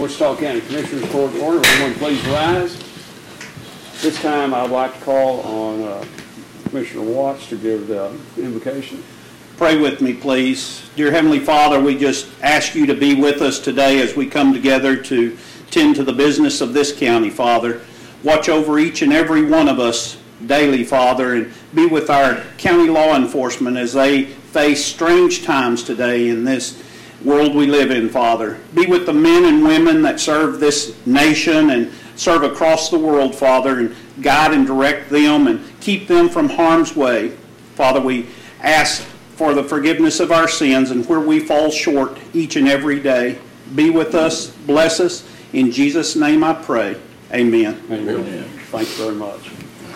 Wichita County Commissioners Court order. Everyone please rise. This time I'd like to call on Commissioner Watts to give the invocation. Pray with me, please. Dear Heavenly Father, we just ask you to be with us today as we come together to tend to the business of this county, Father. Watch over each and every one of us daily, Father, and be with our county law enforcement as they face strange times today in this world we live in, Father. Be with the men and women that serve this nation and serve across the world, Father, and guide and direct them and keep them from harm's way. Father, we ask for the forgiveness of our sins and where we fall short each and every day. Be with us, bless us. In Jesus' name I pray. Amen. Amen. Thank you very much.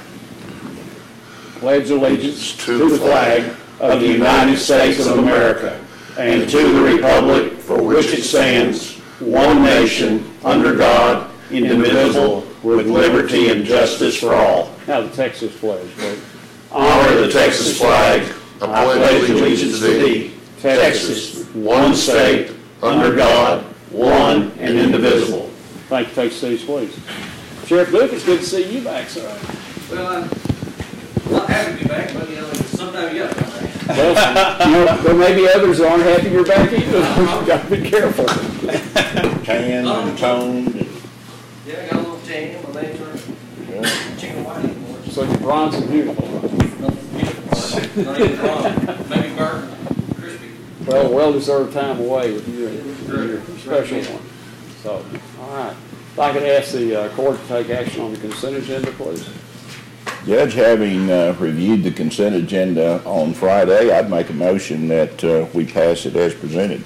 Pledge allegiance to the flag of the United States of America and to the republic for which it stands, one nation, under God, indivisible, with liberty and justice for all. Now the Texas pledge, please. Honor the Texas flag. I pledge allegiance to thee, Texas, one state, under God, one and indivisible. Thank you. Take seats, please. Sheriff Luke, it's good to see you back, sir. Well, I'm not happy to be back, but sometimes you got to come back. Well, there may be others that aren't happy you're back either. You've got to be careful. Tan and toned. Yeah, I got a little tan. My legs aren't chicken white anymore. So you're bronze and beautiful. Not even wrong. Maybe burnt, crispy. Well, well-deserved time away with you and your special one. So, all right. If I could ask the court to take action on the consent agenda, please. Judge, having reviewed the consent agenda on Friday, I'd make a motion that we pass it as presented.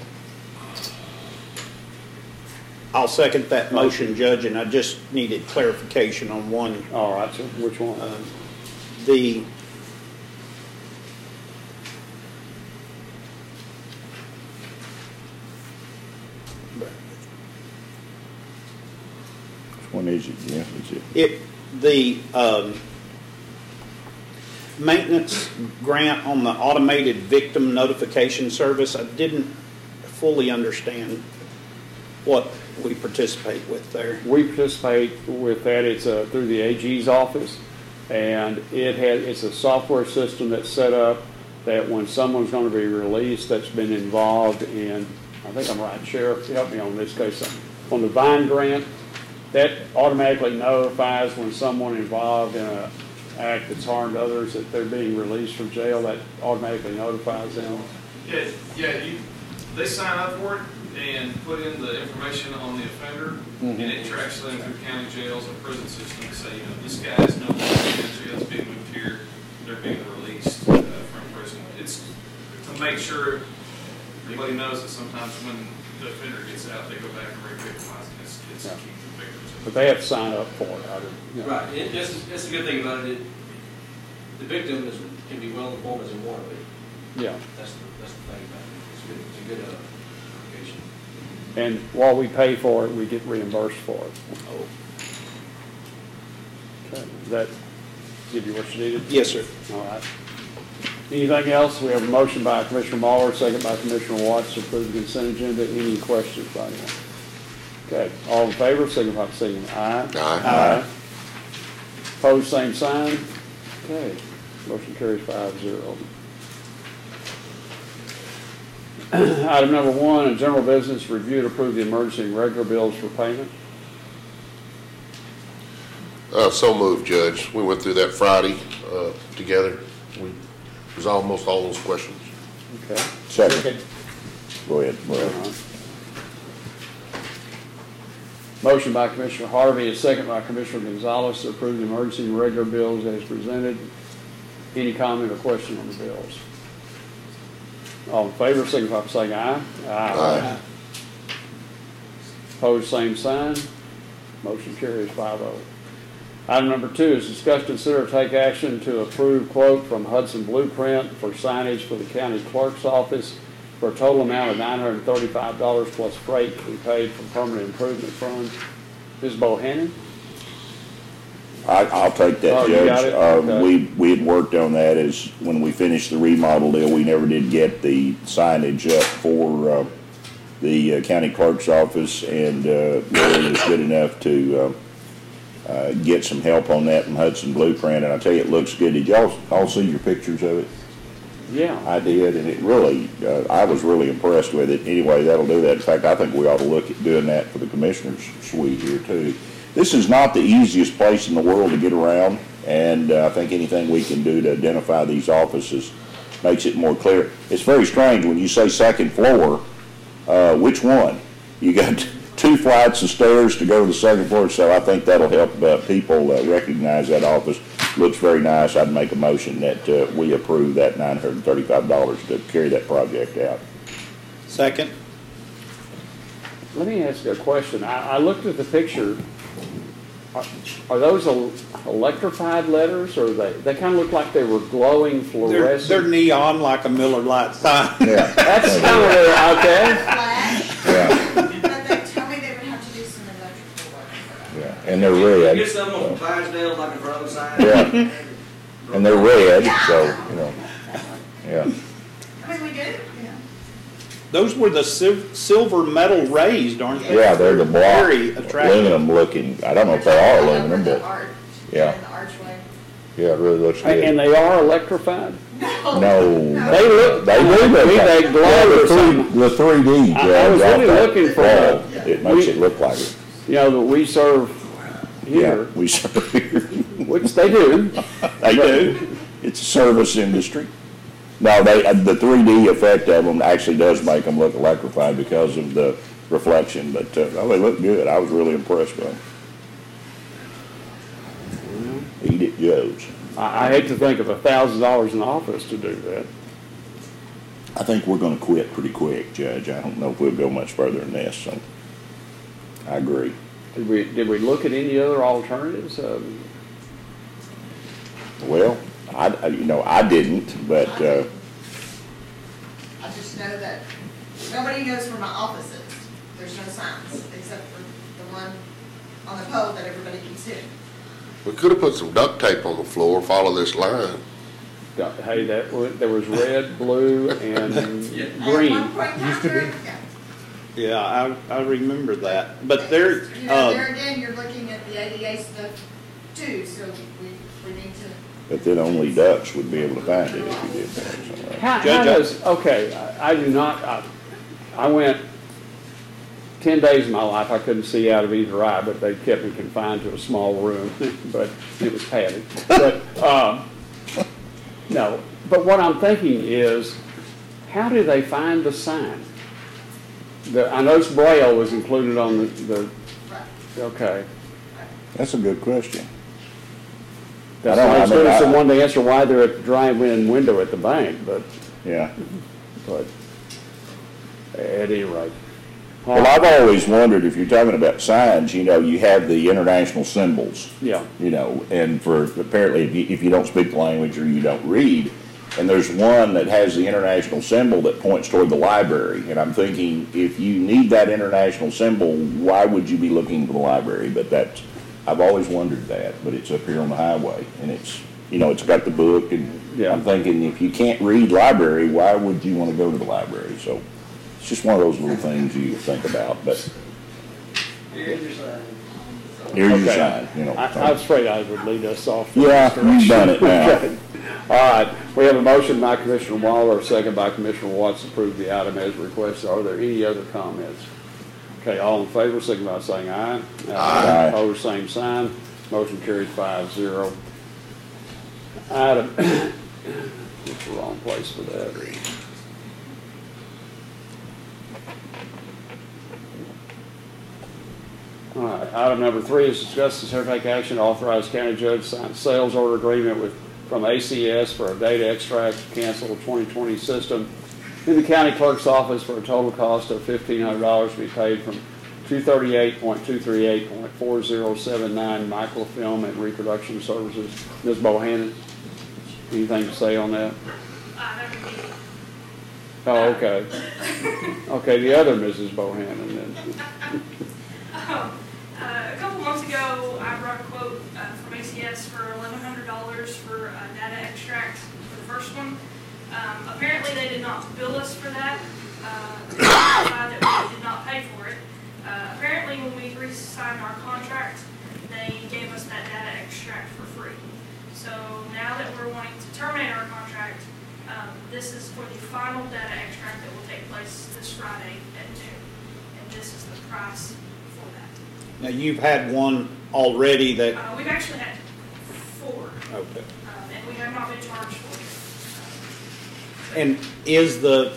I'll second that motion, Judge, and I just needed clarification on one. All right, sir. Which one? The Which one is it? Yeah, is it? the maintenance grant on the automated victim notification service, I didn't fully understand what we participate with there. We participate with that. It's through the AG's office, and it's a software system that's set up that when someone's going to be released that's been involved in, I think I'm right, Sheriff, help me on this case, on the Vine grant, that automatically notifies when someone involved in an act that's harmed others that they're being released from jail. That automatically notifies them. They sign up for it and put in the information on the offender, and it tracks them through county jails or prison system to say, this guy's no longer in jail, it's being moved here, they're being released from prison. It's to make sure everybody knows that sometimes when the offender gets out, they go back and re-victimize, and it's to keep the victims. But they have to sign up for it. Right. That's the good thing about it. The victim can be well informed as they want to be. Yeah. That's the thing about it. It's a good application. And while we pay for it, we get reimbursed for it. Oh. Okay. Does that give you what you needed? Yes, sir. All right. Anything else? We have a motion by Commissioner Mahler, second by Commissioner Watts to approve the consent agenda. Any questions by anyone? Okay. All in favor, signify by saying aye. Aye. Opposed, same sign. Okay. Motion carries 5-0. Item number 1, in general business, review and approve the emergency and regular bills for payment. So moved, Judge. We went through that Friday together. We resolved most all those questions. Okay. Second. Go ahead. Motion by Commissioner Harvey, a second by Commissioner Gonzalez to approve the emergency and regular bills as presented. Any comment or question on the bills? All in favor, signify by saying aye. Aye. Opposed, same sign. Motion carries 5-0. Item number 2 is discuss, consider, take action to approve quote from Hudson Blueprint for signage for the county clerk's office for a total amount of $935 plus freight to be paid from permanent improvement fund. Ms. Bohannon? I'll take that, Oh, you got it? Judge. Okay. We had worked on that as when we finished the remodel deal. We never did get the signage up for the county clerk's office, and Lori was good enough to get some help on that from Hudson Blueprint, and I tell you, it looks good. Did y'all all see your pictures of it? Yeah. I did, and it really, I was really impressed with it. Anyway, that'll do that. In fact, I think we ought to look at doing that for the commissioner's suite here too. This is not the easiest place in the world to get around, and I think anything we can do to identify these offices makes it more clear. It's very strange when you say second floor, which one? You got 2 flights of stairs to go to the second floor, so I think that'll help people recognize that office. Looks very nice. I'd make a motion that we approve that $935 to carry that project out. Second. Let me ask you a question. I looked at the picture. Are those electrified letters, or they kind of look like they were glowing fluorescent? They're neon like a Miller Lite sign. Yeah. That's kind of okay. Flash, Yeah, but they tell me they would have to do some electrical work for them. yeah, and they're red. Get some on Clydesdale, like in front of the sign. Yeah, and they're red, so, you know, yeah. I mean, we did, yeah. Those were the silver metal raised, aren't they? Yeah, they're the block, Very attractive. aluminum looking. I don't know if they are aluminum, The but arch, yeah. and the archway. yeah, it really looks good. And they are electrified? No, They look, they do look maybe like, they glow or the something. 3D. I was really looking for that. that. It makes it look like it. You know, that we serve Yeah, here, we serve here. which they do. They do. It's a service industry. No, the 3D effect of them actually does make them look electrified because of the reflection, but they look good. I was really impressed with them. Eat it, Joe's. I hate to think of $1,000 in the office to do that. I think we're going to quit pretty quick, Judge. I don't know if we'll go much further than this, so I agree. Did we look at any other alternatives? Well, I didn't, but I just know that nobody knows where my office is. There's no signs, except for the one on the pole that everybody can see. We could have put some duct tape on the floor, follow this line. Hey, there was red, blue, and At green. one point in time, yeah. Yeah, I remember that. But there, You know, there again, you're looking at the ADA stuff too, so we need to. but then only ducks would be able to find it if you did that. So, How Judge, does, okay, I do not, I went 10 days of my life, I couldn't see out of either eye, but they kept me confined to a small room, but it was padded. But, no, but what I'm thinking is, how do they find the sign? I noticed Braille was included on the okay. That's a good question. That's I don't- not as I mean, good as the I- one to answer why they're at the drive-in window at the bank, but Yeah. at any rate. Well, I've always wondered if you're talking about signs, you have the international symbols, Yeah, and for apparently if you don't speak the language or you don't read, and there's one that has the international symbol that points toward the library, and I'm thinking if you need that international symbol, why would you be looking for the library? But I've always wondered that, but it's up here on the highway, and it's got the book, and Yeah. I'm thinking if you can't read library, why would you want to go to the library? So it's just one of those little things you think about, but Here's your sign. here's your Okay. sign, I was afraid I would lead us off. Yeah, you've done it now. Okay. All right, we have a motion by Commissioner Waller, a second by Commissioner Watts to approve the item as requested. Are there any other comments? Okay, all in favor, signify by saying aye. Aye. Opposed, same sign. Motion carries 5-0. Item, it's the wrong place for that. All right, item number 3 is discuss and consider take action to authorize county judge to sign a sales order agreement from ACS for a data extract to cancel the 2020 system in the county clerk's office for a total cost of $1,500 to be paid from 238.238.4079 microfilm and reproduction services. Ms. Bohannon, anything to say on that? Oh, okay. Okay, the other Mrs. Bohannon then. A couple months ago, I brought a quote from ACS for $1,100 for data extract for the first one. Apparently, they did not bill us for that. that we did not pay for it. Apparently, when we re-signed our contract, they gave us that data extract for free. So now that we're wanting to terminate our contract, this is for the final data extract that will take place this Friday at noon. And this is the price for that. Now, you've had one already that, We've actually had 4, okay. and we have not been charged for it. And is the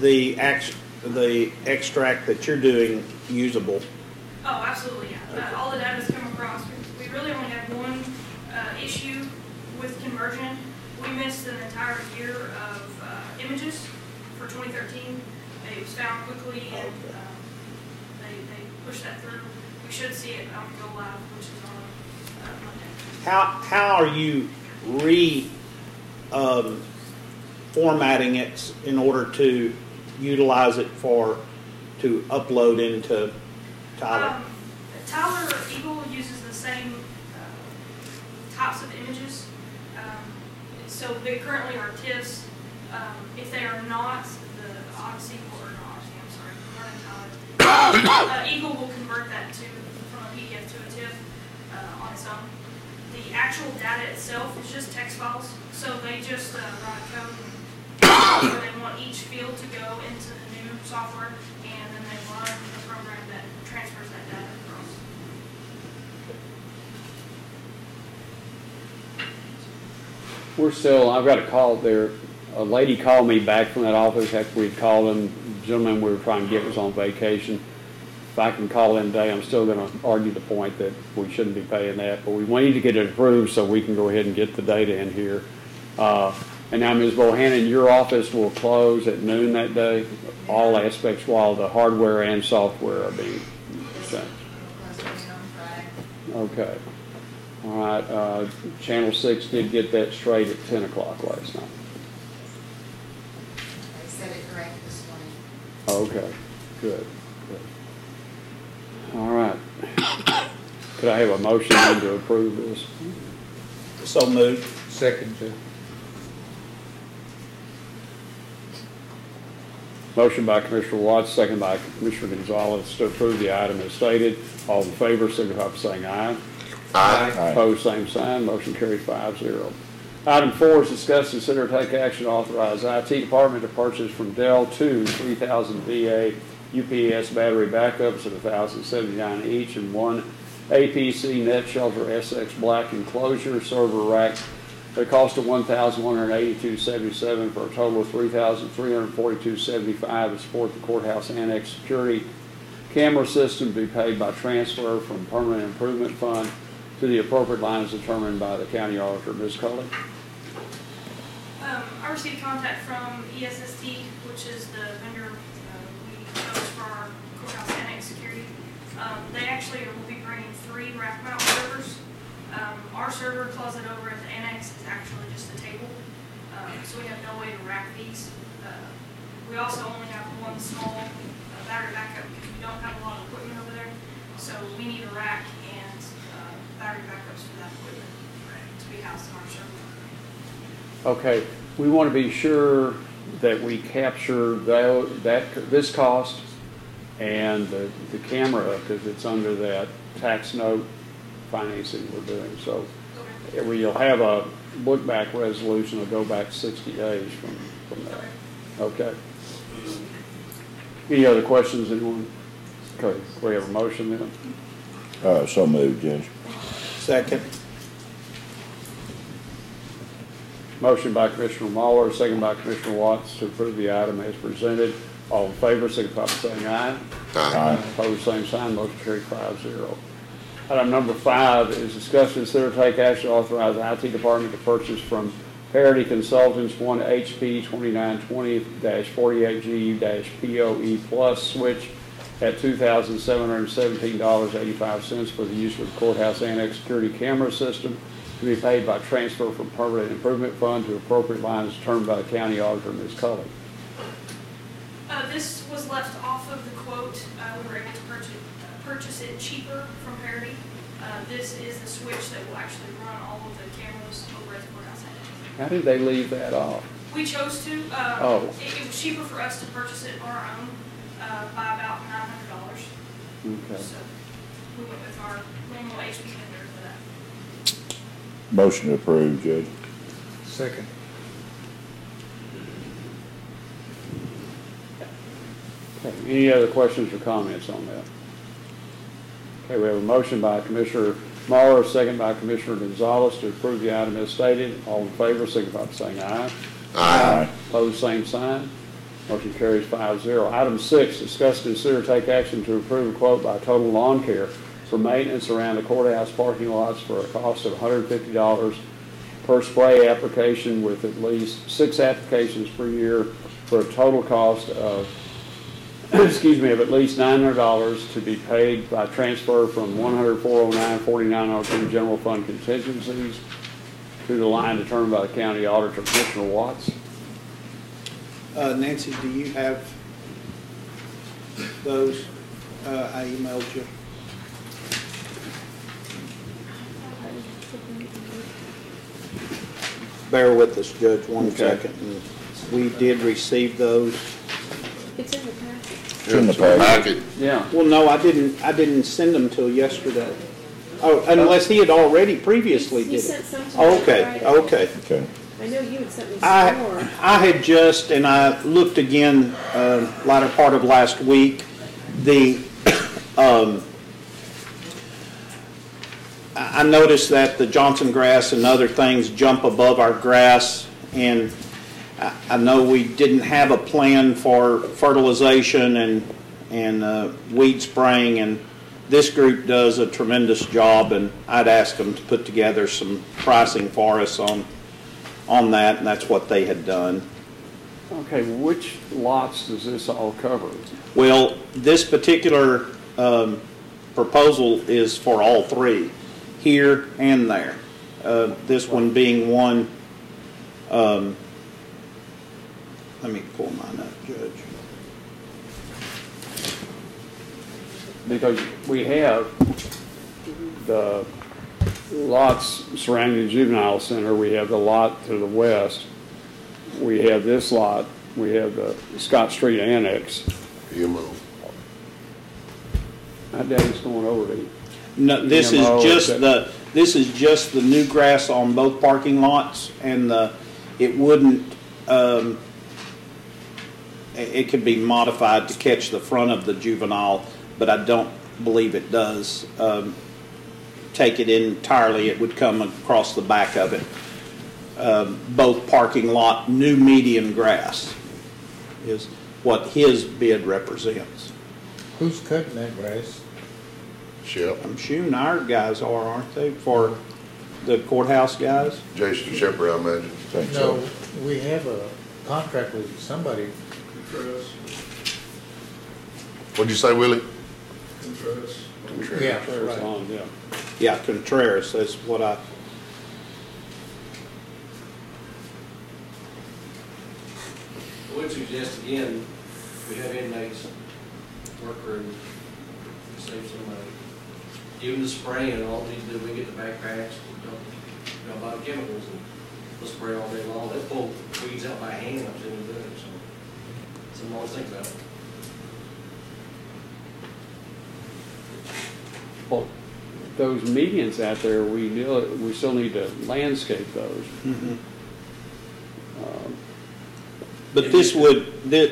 extract that you're doing usable? Oh, absolutely, yeah. All the data's come across. We really only have one issue with conversion. We missed an entire year of images for 2013. It was found quickly, and they pushed that through. We should see it go live, which is on Monday. How are you formatting it in order to utilize it to upload into Tyler? Tyler Eagle uses the same types of images. So they currently are TIFFs. If they are not, the Odyssey, or not Odyssey, I'm sorry, running Tyler, Eagle will convert that from a PDF to a TIFF on its own. The actual data itself is just text files, so they just run a code where they want each field to go into the new software, and then they run the program that transfers that data across. We're still, I've got a call there. A lady called me back from that office after we'd called him. The gentleman we were trying to get was on vacation. If I can call in today, I'm still going to argue the point that we shouldn't be paying that, but we need to get it approved so we can go ahead and get the data in here. And now, Ms. Bohannon, your office will close at noon that day, all aspects while the hardware and software are being sent. Okay. All right. Channel 6 did get that straight at 10 o'clock last night. They said it correct this morning. Okay. Good. All right. Could I have a motion then to approve this? So moved. Second, Judge. Motion by Commissioner Watts, second by Commissioner Gonzalez to approve the item as stated. All in favor, signify by saying aye. Aye. Opposed, same sign. Motion carries 5-0. Item 4 is discuss, consider, take action to authorize IT Department to purchase from Dell 2 3000 VA UPS battery backups at $1,079 each and one APC NetShelter SX Black enclosure server rack at a cost of $1,182.77 for a total of $3,342.75 to support the courthouse annex security camera system to be paid by transfer from permanent improvement fund to the appropriate lines determined by the county auditor. Ms. Cully? I received contact from ESST, which is the vendor we chose for our courthouse annex security. They actually will be bringing 3 rack mount servers. Our server closet over at the annex is actually just a table, so we have no way to rack these. We also only have one small battery backup because we don't have a lot of equipment over there, so we need a rack and battery backups for that equipment to be housed in our server. Okay, we want to be sure that we capture this cost and the camera because it's under that tax note financing we're doing. So you'll have a look-back resolution that'll go back 60 days from that. Okay. Any other questions, anyone? Okay, we have a motion then. So moved, Judge. Second. Motion by Commissioner Muller, second by Commissioner Watts to approve the item as presented. All in favor, signify by saying aye. Aye. Opposed, same sign. Motion carried 5-0. Item number 5 is discuss, consider, take action to authorize the IT Department to purchase from Parity Consultants one HP 2920-48GU-PoE Plus switch at $2,717.85 for the use of the courthouse annex security camera system to be paid by transfer from permanent improvement fund to appropriate lines determined by the county auditor, Ms. Cully. This was left off of the quote. We were able to purchase it cheaper from Parity. This is the switch that will actually run all of the cameras over at the courthouse annex. How did they leave that off? We chose to. Oh. It was cheaper for us to purchase it on our own by about $900. Okay. So we went with our normal HP vendor for that. Motion to approve, Judge. Second. Okay, any other questions or comments on that? Okay, we have a motion by Commissioner Muller, second by Commissioner Gonzalez to approve the item as stated. All in favor, signify by saying aye. Aye. Opposed, same sign. Motion carries 5-0. Item 6, discuss, consider, take action to approve a quote by Total Lawn Care for maintenance around the courthouse parking lots for a cost of $150 per spray application with at least 6 applications per year for a total cost of excuse me, of at least $900 to be paid by transfer from 100-409-4902 general fund contingencies to the line determined by the county auditor, Commissioner Watts. Nancy, do you have those? I emailed you. Bear with us, Judge, one second. We did receive those. It's in the packet. It's in the packet. Yeah. Well, no, I didn't send them till yesterday. Oh, unless he had already previously He did sent it. some to me Okay, Friday. okay. Okay. I know you had sent me some more. I had just, and I looked again, latter part of last week, I noticed that the Johnson grass and other things jump above our grass, and I know we didn't have a plan for fertilization and weed spraying, and this group does a tremendous job, and I'd ask them to put together some pricing for us on that, and that's what they had done. Okay, which lots does this all cover? Well, this particular proposal is for all three, here and there. This one being one, let me pull mine up, Judge. Because we have the lots surrounding the juvenile center, we have the lot to the west, we have this lot, we have the Scott Street Annex. PMO. My daddy's going over to No, this is just the new grass on both parking lots, and it wouldn't. It could be modified to catch the front of the juvenile, but I don't believe it does take it entirely. It would come across the back of it. Both parking lot, new median grass is what his bid represents. Who's cutting that grass? Shep. I'm assuming our guys aren't they, for the courthouse guys? Jason Shepherd, I imagine. Think No, so. we have a contract with somebody. What'd you say, Willie? Yeah, There's right. on, yeah. Yeah, Contreras, that's what I... I would suggest again, we have inmates, worker, and save some money. Even the spraying and all we need to do, we get the backpacks, we don't buy the chemicals, and we'll spray all day long. They pull weeds out by hand, I'm saying, doing it, so some more things about it. Well, those medians out there, we still need to landscape those. Mm-hmm. But this would,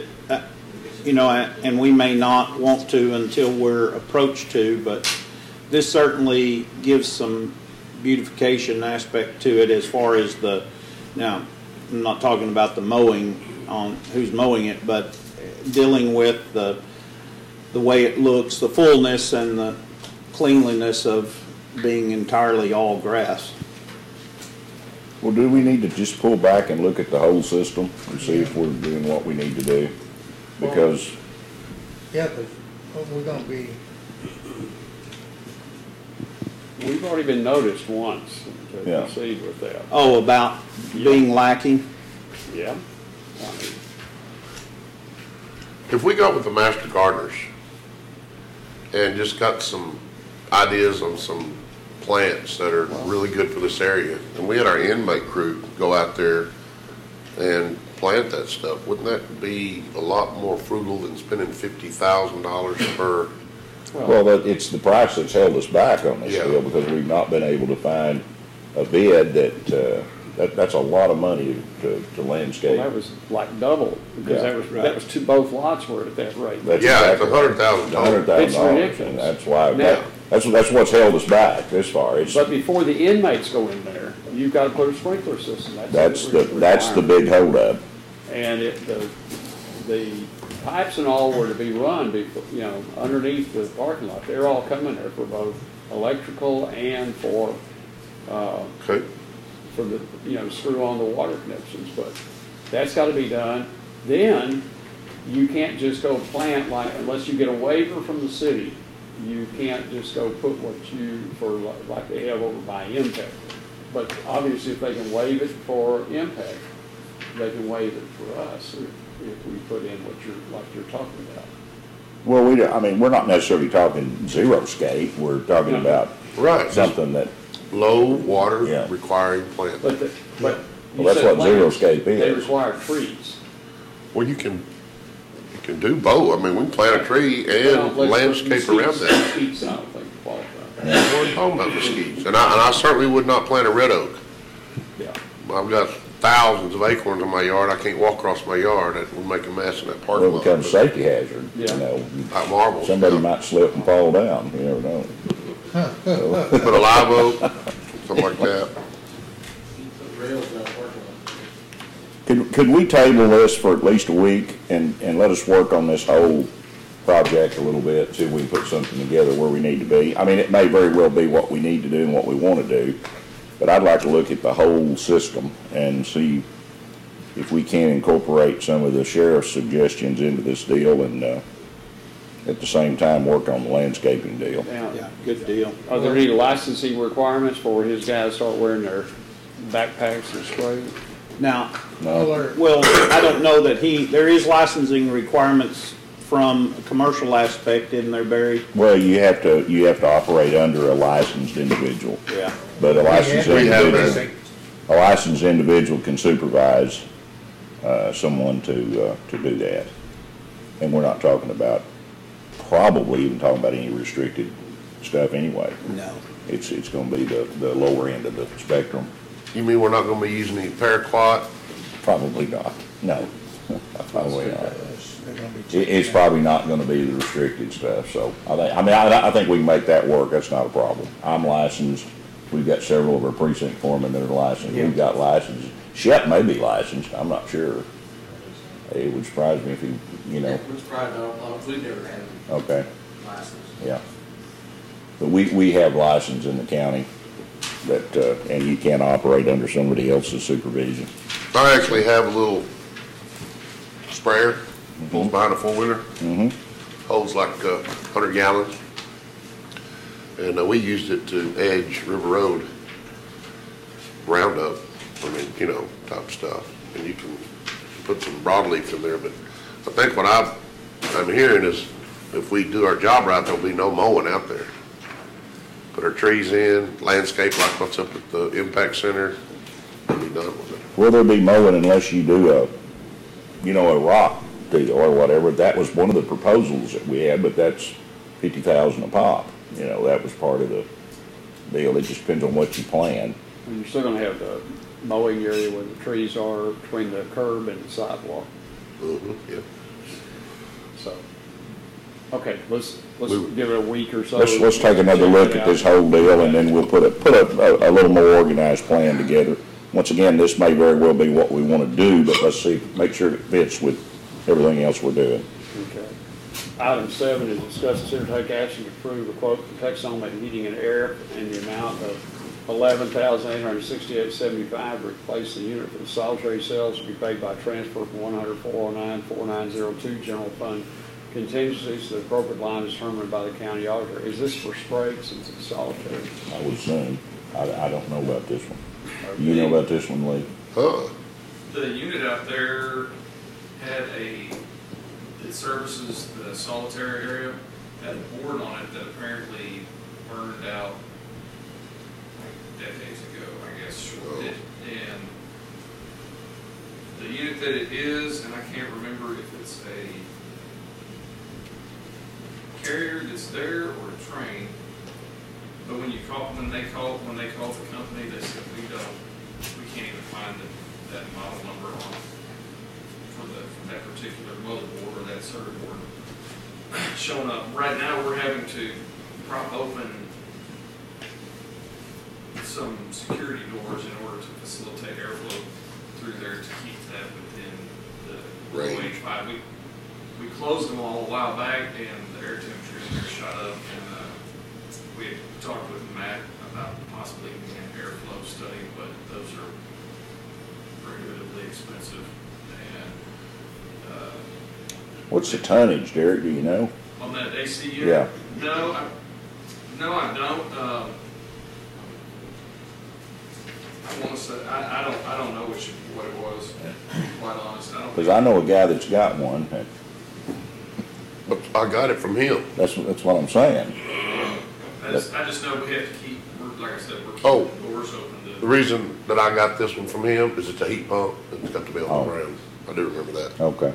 and we may not want to until we're approached to, but this certainly gives some beautification aspect to it as far as now, I'm not talking about the mowing on who's mowing it, but dealing with the way it looks, the fullness and the cleanliness of being entirely all grass. Well, do we need to just pull back and look at the whole system and see if we're doing what we need to do? Because Yeah, because we're gonna be, We've already been noticed once to Yeah. proceed with that. Oh, about being lacking? Yeah. If we got with the master gardeners and just got some ideas on some plants that are really good for this area, and we had our inmate crew go out there and plant that stuff, wouldn't that be a lot more frugal than spending $50,000 per? Well, it's the price that's held us back on this Yeah. deal because we've not been able to find a bid that's a lot of money to landscape. Well, that was like double, because Yeah. that was both lots were at that rate. That's Yeah, it's exactly right. $100,000. It's ridiculous. And that's why, Now- that's what's held us back this far. It's, But before the inmates go in there, you've got to put a sprinkler system. that's the requirement. big holdup. And the pipes and all were to be run, underneath the parking lot. They're all coming there for both electrical and for Okay, the, screw on the water connections, but that's got to be done. Then you can't just go plant unless you get a waiver from the city, you can't just go put like they have over by Impact. But obviously if they can waive it for Impact, they can waive it for us if we put in what you're talking about. Well, we're not necessarily talking xeriscape. We're talking about right. something that, Low water Yeah. requiring plant. But you well, that's said what plants, xeriscape They is. require trees. Well, you can do both. I mean, we can plant a tree and landscape around that. Mesquites, I don't think qualify. We're talking about mesquites, and I certainly would not plant a red oak. Yeah. I've got thousands of acorns in my yard. I can't walk across my yard. That would make a mess in that will parking lot. become a safety hazard. Yeah. Like marbles. Somebody might slip and fall down. You never know. Put a live oak, something like that. Put rails down the parking lot. Could we table this for at least a week and let us work on this whole project a little bit, see if we can put something together where we need to be? I mean, it may very well be what we need to do and what we want to do, but I'd like to look at the whole system and see if we can incorporate some of the sheriff's suggestions into this deal and at the same time work on the landscaping deal. Now, Good deal. are there any licensing requirements for his guys to start wearing their backpacks and spray? Now, No, well, I don't know that there is licensing requirements from a commercial aspect, isn't there, Barry? well, you have to operate under a licensed individual, Yeah. but a licensed We have individual. A licensed individual can supervise someone to do that. And we're not talking about, probably even talking about any restricted stuff anyway. No. It's going to be the lower end of the spectrum. You mean we're not going to be using any paraquat? Probably not. No. Probably not. They're gonna be It's probably not going to be the restricted stuff. So I think we can make that work. That's not a problem. I'm licensed. We've got several of our precinct foremen that are licensed. We've got licenses. Shep may be licensed. I'm not sure. It would surprise me if he, It's probably not, we've never had a Okay, license. yeah. But we have license in the county that, and you can't operate under somebody else's supervision. I actually have a little sprayer, pulls behind a four-wheeler, holds like 100 gallons. And we used it to edge River Road Roundup, type stuff. And you can put some broadleaf in there, but I think what I'm hearing is if we do our job right, there'll be no mowing out there. Put our trees in, landscape like what's up at the Impact Center, and be done with it. Will there be mowing unless you do a rock deal or whatever? That was one of the proposals that we had, but that's $50,000 a pop. That was part of the deal. It just depends on what you plan. And you're still gonna have the mowing area where the trees are between the curb and the sidewalk, Yeah. so. Okay, let's We- give it a week or so. Let's take another look at this whole deal and then we'll put a little more organized plan together. Once again, this may very well be what we want to do, but let's make sure it fits with everything else we're doing. Okay. Item 7 is discuss and consider take action to approve a quote from Texoma Heating and Air in the amount of $11,868.75 to replace the unit for the solitary cells to be paid by transfer from 100-409-4902 general fund contingencies to the appropriate line determined by the county auditor. Is this for spray since it's solitary? I would assume. I don't know about this one. You know about this one, Lee? Huh. The unit out there had it services the solitary area, had a board on it that apparently burned out decades ago, I guess, shorted. And the unit that it is, and I can't remember if it's a carrier that's there or a train. But when they called the company, they said we can't even find that model number for that particular motherboard or that circuit board showing up. Right now, we're having to prop open some security doors in order to facilitate airflow through there to keep that within the Range. H5. We closed them all a while back, and the air temperature in there shot up, and we had talked with Matt about possibly doing an airflow study, but those are prohibitively expensive. And What's the tonnage, Derek, do you know? on that AC unit, Yeah. no, I don't. I want to say I don't know what it was. To be quite honest, I don't. Because I know a guy that's got one. But I got it from him. That's what I'm saying. I just know we have to keep. Like I said, we're Oh. keeping the doors open. The reason that I got this one from him is it's a heat pump and it's got the belt Oh. around. I do remember that. Okay.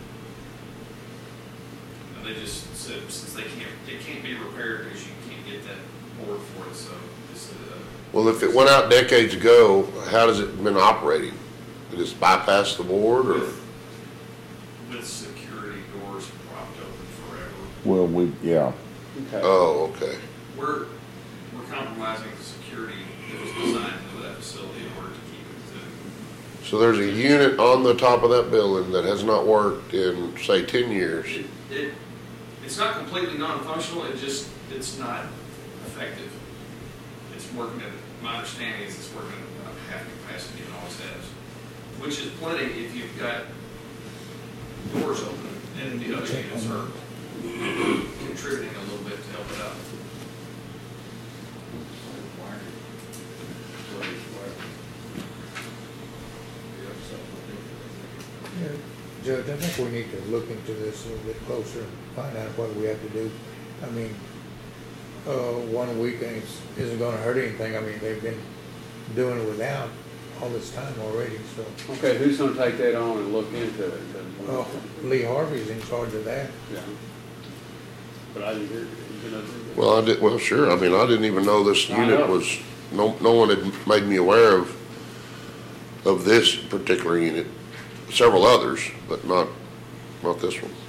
And they just said since it can't be repaired because you can't get that board for it, so they said. Well, if it went out decades ago, how has it been operating? Did it bypass the board or? With security doors propped open forever. Well, yeah. Okay. Oh, okay. We're compromising the security that was designed for that facility in order to keep it So there's a unit on the top of that building that has not worked in, say, 10 years. It's not completely non-functional, it's not effective. It's working at, my understanding is it's working at about half capacity and always has, which is plenty if you've got doors open and the other units are contributing a little bit to help it out. Yeah, Judge, I think we need to look into this a little bit closer and find out what we have to do. I mean, 1 week isn't gonna hurt anything. I mean, they've been doing it without all this time already, so. Okay, who's gonna take that on and look into it? Lee Harvey's in charge of that. Yeah. But I didn't hear, Well, sure. I mean, I didn't even know this I unit know. was, no one had made me aware of this particular unit. Several others, but not this one.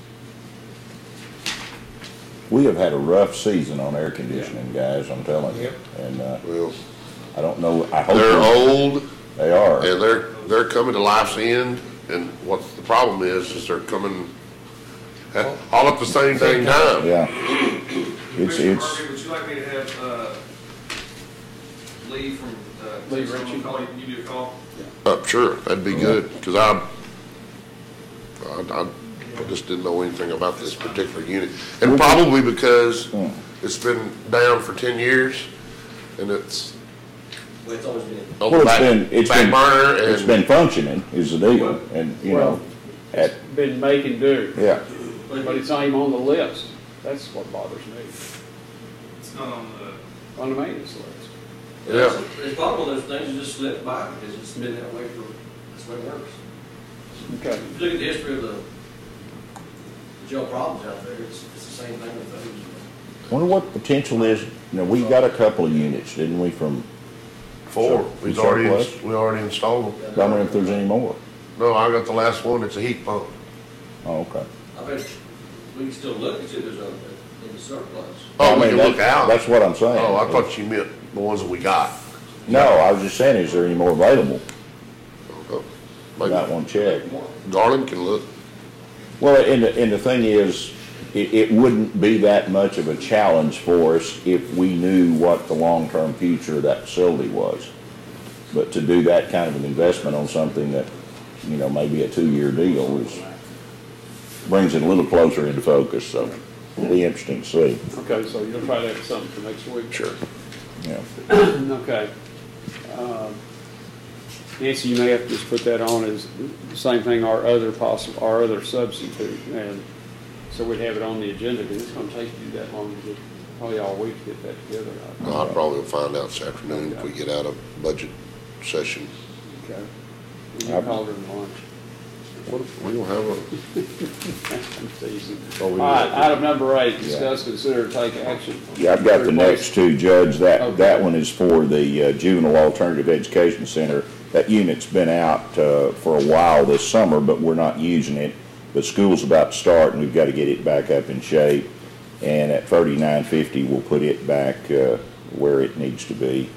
We have had a rough season on air conditioning, guys, I'm telling you. Yep. And, Well, I don't know, I hope. they're old They are. and they're coming to life's end. And what the problem is they're coming all at the same dang time. Yeah. Commissioner Harvey, would you like me to have, Lee from, Lee Texas Ritchie. call you, give you a call? Sure, that'd be good, because I just didn't know anything about this particular unit. And probably because it's been down for 10 years, and it's Well, it's always been. on Well, the it's back been, burner, it's and been functioning is the deal. And, you know, it's been making do. yeah. But it's not even on the list. That's what bothers me, It's not on on the maintenance list. Yeah. It's probably one of those things that just slipped by because it's been that way that's the way it works. Okay. If you look at the history of the jail problems out there, it's the same thing with those. Wonder what potential is, we got a couple of units, didn't we, from, 4. We Surplus? already installed them. I don't know if there's any more. No, I got the last one. It's a heat pump. Oh, okay. I bet we can still look and see if there's other in the surplus. Oh, I we mean, can that- look out. That's what I'm saying. Oh, I thought you meant the ones that we got. No, I was just saying, is there any more available? Oh, Got maybe one check. Garland can look. Well, and the thing is, it wouldn't be that much of a challenge for us if we knew what the long-term future of that facility was. But to do that kind of an investment on something that, maybe a 2-year deal brings it a little closer into focus, so it'll be interesting to see. Okay, so you'll try that something for next week? Sure. Yeah. Okay. Nancy, you may have to just put that on as the same thing, our other substitute, and so we'd have it on the agenda, because it's gonna take you that long to get, probably all week to get that together. I'll probably find out this afternoon if we get out of budget session. Okay. You called her lunch. We don't have a, All right, item number 8, discuss, consider, take action. Yeah, I've got the next two, Judge. That Okay. one is for the Juvenile Alternative Education Center. That unit's been out for a while this summer, but we're not using it. But school's about to start, and we've got to get it back up in shape. And at $39.50, we'll put it back where it needs to be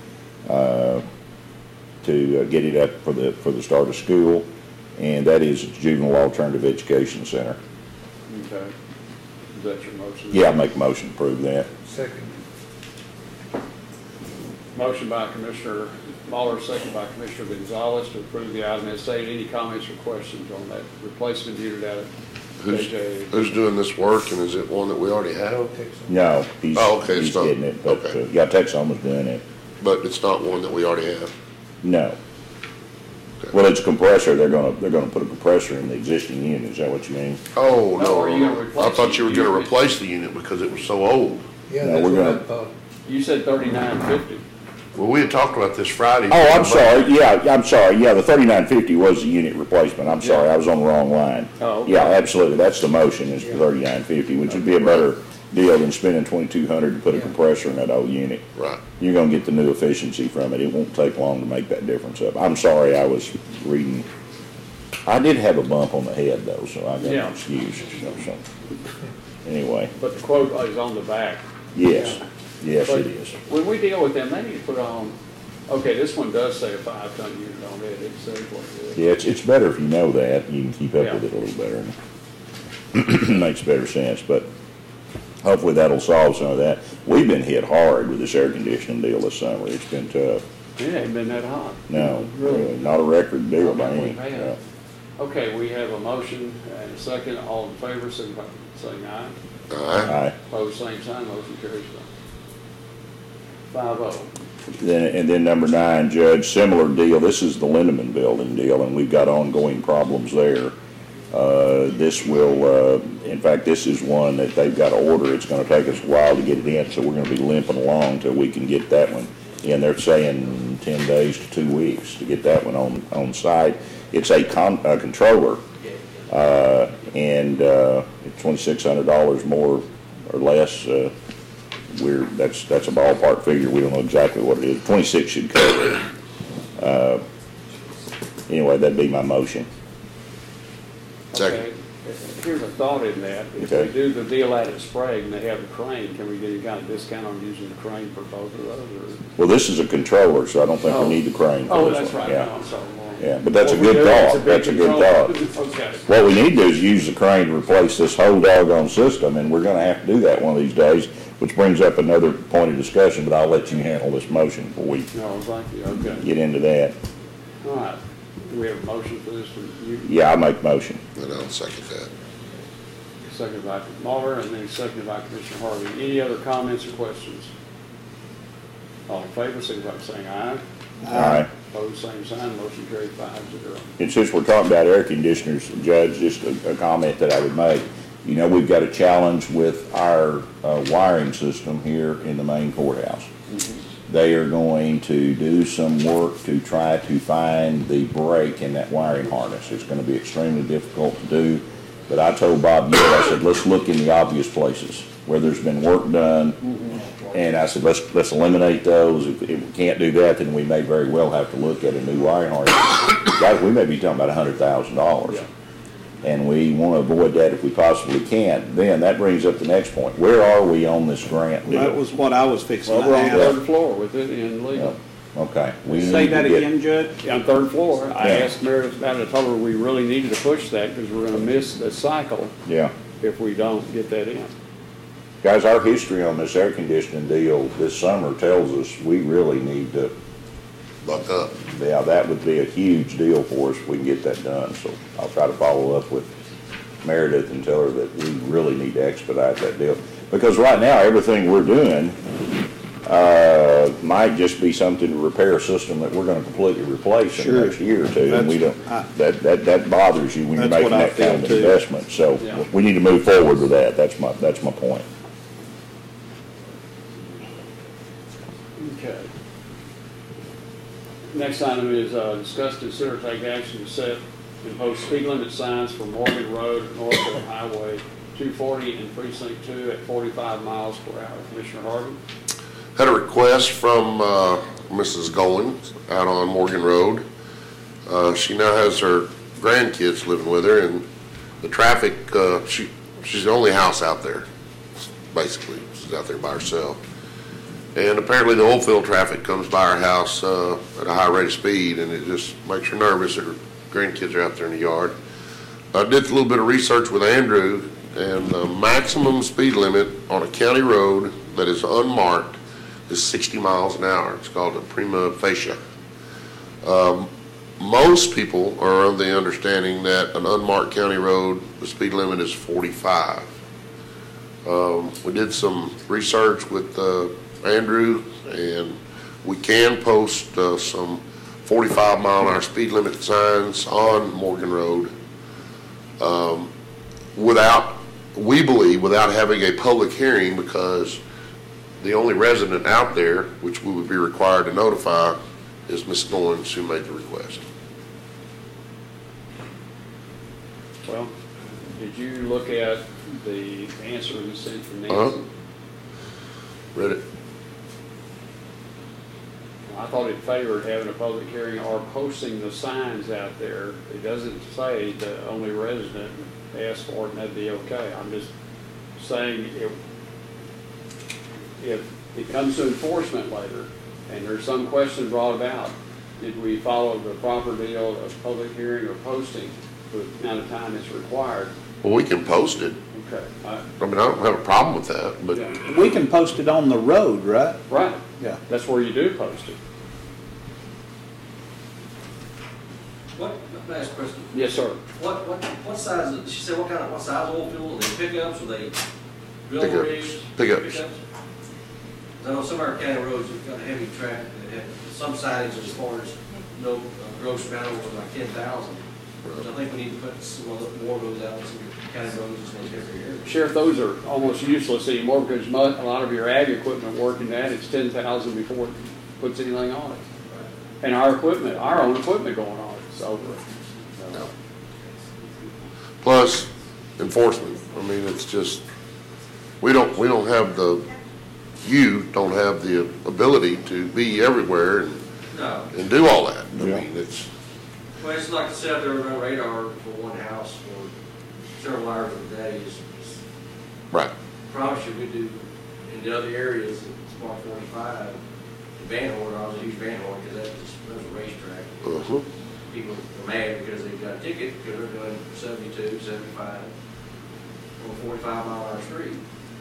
to get it up for the start of school. And that is Juvenile Alternative Education Center. Okay. Is that your motion? Yeah, I make a motion to approve that. Second. Motion by Commissioner Muller, second by Commissioner Gonzalez to approve the item as stated. Any comments or questions on that replacement unit out of JJ? who's doing this work, and is it one that we already have? No, he's, Oh, okay, he's it's not- getting it, but okay. yeah, Texoma's doing it. But it's not one that we already have? No. Well, it's a compressor. They're gonna put a compressor in the existing unit. Is that what you mean? Oh, No, no, are you no, gonna no. I replace thought the you were gonna unit? replace the unit because it was so old. Yeah, No, that's we're what I gonna- thought. You said $39.50. Well, we had talked about this Friday. Oh, I'm sorry. Yeah, I'm sorry. Yeah, the $39.50 was the unit replacement. I'm sorry, I was on the wrong line. Oh, okay. Yeah, absolutely. That's the motion is for $39.50, which would be a better deal than spending $2,200 to put a compressor in that old unit. Right. You're gonna get the new efficiency from it. It won't take long to make that difference up. I'm sorry, I was reading. I did have a bump on the head though, so I got Yeah. an excuse. So, anyway, But the quote is on the back. yes, yes, But it is. when we deal with them, they need to put on, okay, this one does say a 5-ton unit on it. It says what it is. Yeah, it's better if you know that. You can keep up Yeah. with it a little better. Makes better sense, but hopefully that'll solve some of that. We've been hit hard with this air conditioning deal this summer. It's been tough. It ain't been that hot. No, really, not a record deal by Okay, any. we've had- Yeah. Okay, we have a motion and a second. All in favor, signify by saying aye. Aye. Aye. Opposed, same sign. Motion carries 5-0. Then number 9, Judge, similar deal. This is the Lindeman Building deal, and we've got ongoing problems there. This will, in fact, this is one that they've got to order. It's going to take us a while to get it in, so we're going to be limping along till we can get that one. And they're saying 10 days to 2 weeks to get that one on site. It's a controller, and it's $2,600 more or less. That's a ballpark figure. We don't know exactly what it is. 26 should cover it. Anyway, that'd be my motion. Second. Okay, here's a thought in that. If Okay. we do the deal out at Sprague and they have the crane, can we get any kind of discount on using the crane for both of those? Or? Well, this is a controller, so I don't think Oh. we need the crane for Oh, this that's one. right. Yeah. No, I'm sorry. Yeah, but that's a What we good do, it's a thought. big That's a good control. thought. Okay. What we need to do is use the crane to replace this whole doggone system, and we're gonna have to do that one of these days, which brings up another point of discussion, but I'll let you handle this motion before we No, thank you. Okay. get into that. All right. Do we have a motion for this from you? Yeah, I make motion. And I'll second that. Seconded by Muller and then seconded by Commissioner Harvey. Any other comments or questions? All in favor, signify by saying aye. Aye. Opposed, same sign. Motion carried 5-0. And since we're talking about air conditioners, Judge, just a comment that I would make. You know, we've got a challenge with our wiring system here in the main courthouse. They are going to do some work to try to find the break in that wiring harness. It's going to be extremely difficult to do. But I told Bob Yale, I said, let's look in the obvious places where there's been work done. And I said, let's eliminate those. If we can't do that, then we may very well have to look at a new wiring harness. Guys, we may be talking about $100,000. And we want to avoid that if we possibly can. Then that brings up the next point. Where are we on this grant deal? That was what I was fixing Well, to we're on the ask. third floor with it in legal. Okay. We Say need to that get- again, Judge? Yeah, on third floor. I Yeah. asked Meredith about it. I told her we really needed to push that because we're going to miss the cycle Yeah. if we don't get that in. Guys, our history on this air conditioning deal this summer tells us we really need to, Buck up. yeah, that would be a huge deal for us if we can get that done. So I'll try to follow up with Meredith and tell her that we really need to expedite that deal. Because right now, everything we're doing might just be something to repair a system that we're gonna completely replace in the Sure. next year or two. And we don't, That's- that bothers you when you're That's making what I that kind of feel, too. investment. So Yeah. we need to move forward with that. That's my point. Okay. Next item is discuss, consider, take action to set and post speed limit signs for Morgan Road, Northfield Highway 240 and Precinct 2 at 45 miles per hour. Commissioner Harvey? Had a request from Mrs. Goins out on Morgan Road. She now has her grandkids living with her, and the traffic, she's the only house out there, basically. She's out there by herself. And apparently the oil field traffic comes by our house at a high rate of speed, and it just makes her nervous that her grandkids are out there in the yard. I did a little bit of research with Andrew, and the maximum speed limit on a county road that is unmarked is 60 miles an hour. It's called a prima facie. Most people are of the understanding that an unmarked county road, the speed limit is 45. We did some research with Andrew, and we can post some 45 mile an hour speed limit signs on Morgan Road we believe, without having a public hearing, because the only resident out there, which we would be required to notify, is Ms. Goins, who made the request. Well, did you look at the answer you sent from Nancy? Read it. I thought it favored having a public hearing or posting the signs out there. It doesn't say the only resident asked for it and that'd be okay. I'm just saying if it comes to enforcement later and there's some question brought about, did we follow the proper deal of public hearing or posting for the amount of time it's required? Well, we can post it. Okay. I mean, I don't have a problem with that, but Yeah. We can post it on the road, right? Right. Yeah. That's where you do post it. What, may I ask a question? Yes, sir. What size, she said what size oil field, are they pickups, are they drill Pickups. rigs? Pickups. I know some of our county roads have got heavy traffic, that have some sightings as far as no gross boundaries of like 10,000. Which I think we need to put some more of those out on some county roads in those every area. Sheriff, those are almost useless anymore because a lot of your ag equipment working that, it's 10,000 before it puts anything on it. And our equipment, our own equipment going on it, so. no. Plus enforcement. I mean, it's just, we don't have you don't have the ability to be everywhere and do all that. I mean, it's. Well, it's like to sit out there on radar for one house for several hours a day is Right. I promise you we do in the other areas, it's Mark 45, Van Horn, I was a huge Van Horn because that was a racetrack. People are mad because they've got a ticket because they're doing 72, 75 on a 45 mile an hour street.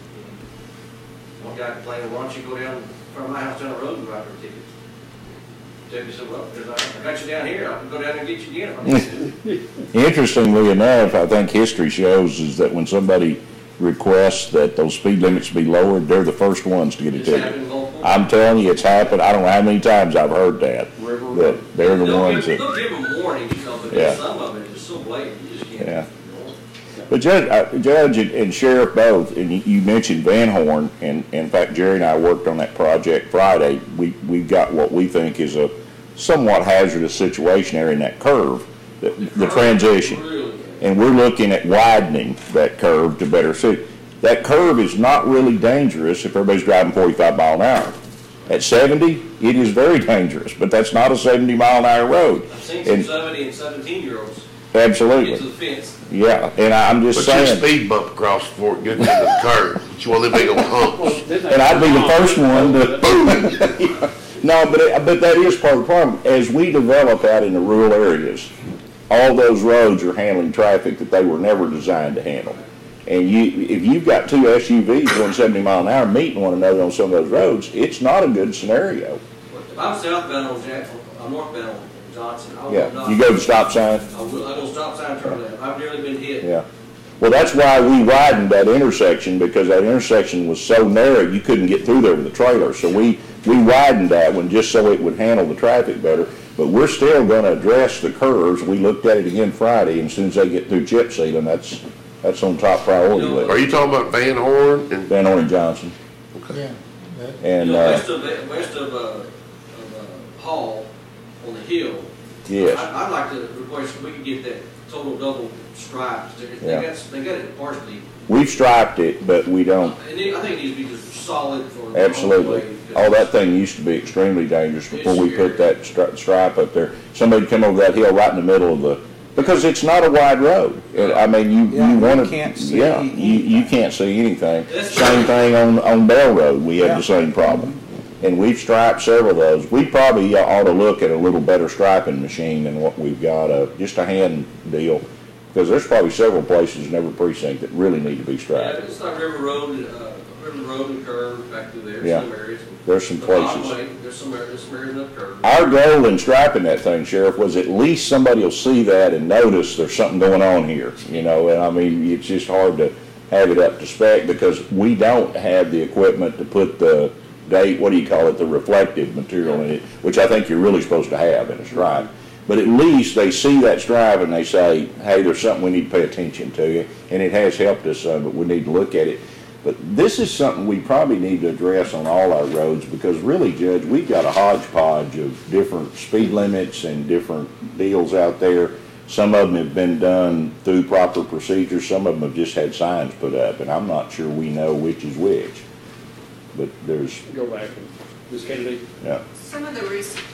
One guy complaining, why don't you go down in front of my house down the road and write their tickets? Debbie said, well, because I got you down here, I can go down there and get you again if I need to. Interestingly enough, I think history shows is that when somebody requests that those speed limits be lowered, they're the first ones to get a ticket. I'm telling you, it's happened. I don't know how many times I've heard that. That they're the ones that. They'll give them warnings, you know, but Yeah. some of it is so blatant, you just can't. Yeah. But Judge and Sheriff both, and you mentioned Van Horn, and in fact, Jerry and I worked on that project Friday. We've got what we think is a somewhat hazardous situation there in that curve, the transition. Really? And we're looking at widening that curve to better suit. That curve is not really dangerous if everybody's driving 45 mile an hour. At 70, it is very dangerous, but that's not a 70 mile an hour road. I've seen some 70 and 17-year-olds Absolutely. get to the fence. Yeah, and I'm just Put your saying. speed bump across before it gets into the curve. It's one of them big old humps. And I'd be the first one to. No, but that is part of the problem. As we develop out in the rural areas, all those roads are handling traffic that they were never designed to handle. And if you've got two SUVs going 70 mile an hour meeting one another on some of those roads, it's not a good scenario. If I'm southbound on Jackson, I'm northbound on Johnson. I will Yeah, not. you go to the stop sign. I go stop sign, turn left. I've nearly been hit. Yeah. Well, that's why we widened that intersection, because that intersection was so narrow you couldn't get through there with a trailer. So we widened that one just so it would handle the traffic better. But we're still going to address the curves. We looked at it again Friday, and as soon as they get through chip sealing, that's on top priority list. Are you talking about Van Horn and Van Horn and Johnson. Yeah. And west of Hall on the hill, Yes. I'd like to request if we could get that total double stripes. Yeah. They got it partially, We've striped it, but we don't, and I think it needs to be just solid for. the whole absolutely. way, because Oh, that thing used to be extremely dangerous before we put that stripe up there. Somebody'd come over that hill right in the middle of the, because it's not a wide road. I mean, you Yeah, want you to. can't see Yeah, you can't see anything. Same thing on Bell Road, we had the same problem. And we've striped several of those. We probably ought to look at a little better striping machine than what we've got, just a hand deal. Because there's probably several places in every precinct that really need to be Yeah, striped. it's like River Road and Curve back through there, Yeah. some areas. There's some The places. Broadway, there's some areas up Curve. Our goal in striping that thing, Sheriff, was at least somebody will see that and notice there's something going on here, and I mean, it's just hard to have it up to spec because we don't have the equipment to put the the reflective material in it, which I think you're really supposed to have in a stripe. But at least they see that stripe and they say, hey, there's something we need to pay attention to, and it has helped us, but we need to look at it. But this is something we probably need to address on all our roads because really, Judge, we've got a hodgepodge of different speed limits and different deals out there. Some of them have been done through proper procedures. Some of them have just had signs put up, and I'm not sure we know which is which. But there's, Go back and, Ms. Kennedy? yeah. Some of the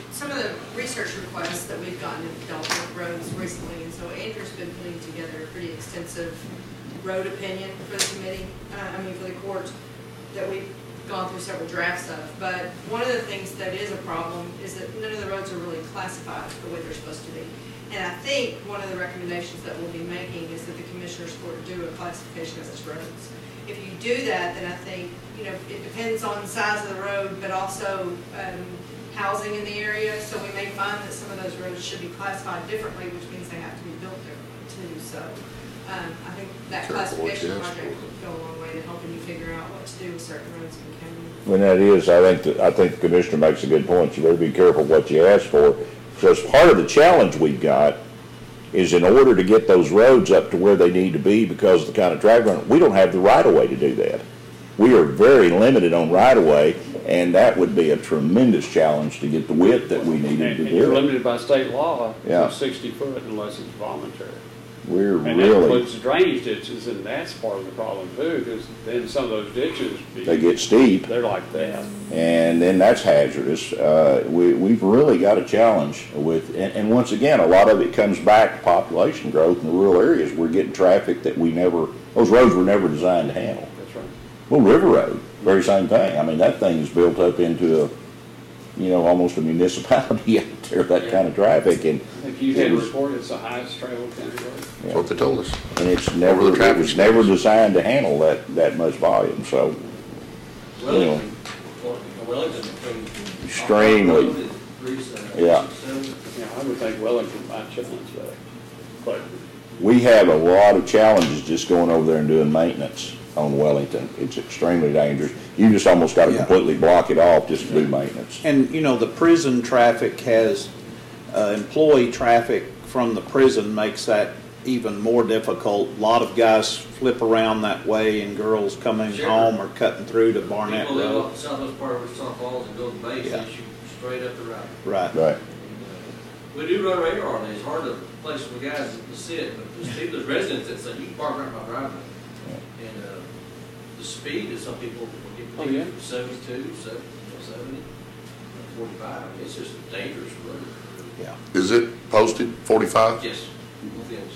research requests that we've gotten have dealt with roads recently, and so Andrew's been putting together a pretty extensive road opinion for the committee, for the court, that we've gone through several drafts of. But one of the things that is a problem is that none of the roads are really classified the way they're supposed to be. And I think one of the recommendations that we'll be making is that the commissioners court do a classification of those roads. If you do that, then I think, it depends on the size of the road, but also housing in the area. So we may find that some of those roads should be classified differently, which means they have to be built differently too. So I think that classification project would go a long way to helping you figure out what to do with certain roads in the county. When that is, I think the commissioner makes a good point. You better be careful what you ask for. Because part of the challenge we've got is in order to get those roads up to where they need to be because of the kind of traffic, we don't have the right-of-way to do that. We are very limited on right-of-way, and that would be a tremendous challenge to get the width that we needed to And you're do it. limited by state law Yeah. to 60 foot unless it's voluntary. We're And that really, includes drainage ditches, and that's part of the problem too, because then some of those ditches, they get steep, they're like that. and then that's hazardous. We've really got a challenge with, and once again, a lot of it comes back to population growth in the rural areas. We're getting traffic that those roads were never designed to handle. That's right. Well, River Road, very same thing. I mean, that thing is built up into almost a municipality out there, that kind of traffic, and If you had reported, it's the highest traveled county road. That's what they told us. and it traffic was never designed to handle that much volume, so, Wellington, between. Extremely. Yeah. Yeah, I would think Wellington might challenge that. But we have a lot of challenges just going over there and doing maintenance on Wellington. It's extremely dangerous. You just almost got to Yeah. completely block it off just to do maintenance. And, the prison traffic has, employee traffic from the prison makes that even more difficult. A lot of guys flip around that way and girls coming Sure. home or cutting through to Barnett People live Road. off the southwest part of Wichita Falls and go to the base, Yeah. they shoot straight up the road. Right. Right. We do run radar on these, hard to place for guys to sit, but there's residents that say, you can park right by driveway. And, the speed that some people get, Oh, yeah. 72, 70, 45, it's just a dangerous road. Yeah. Is it posted 45? Yes, both ends.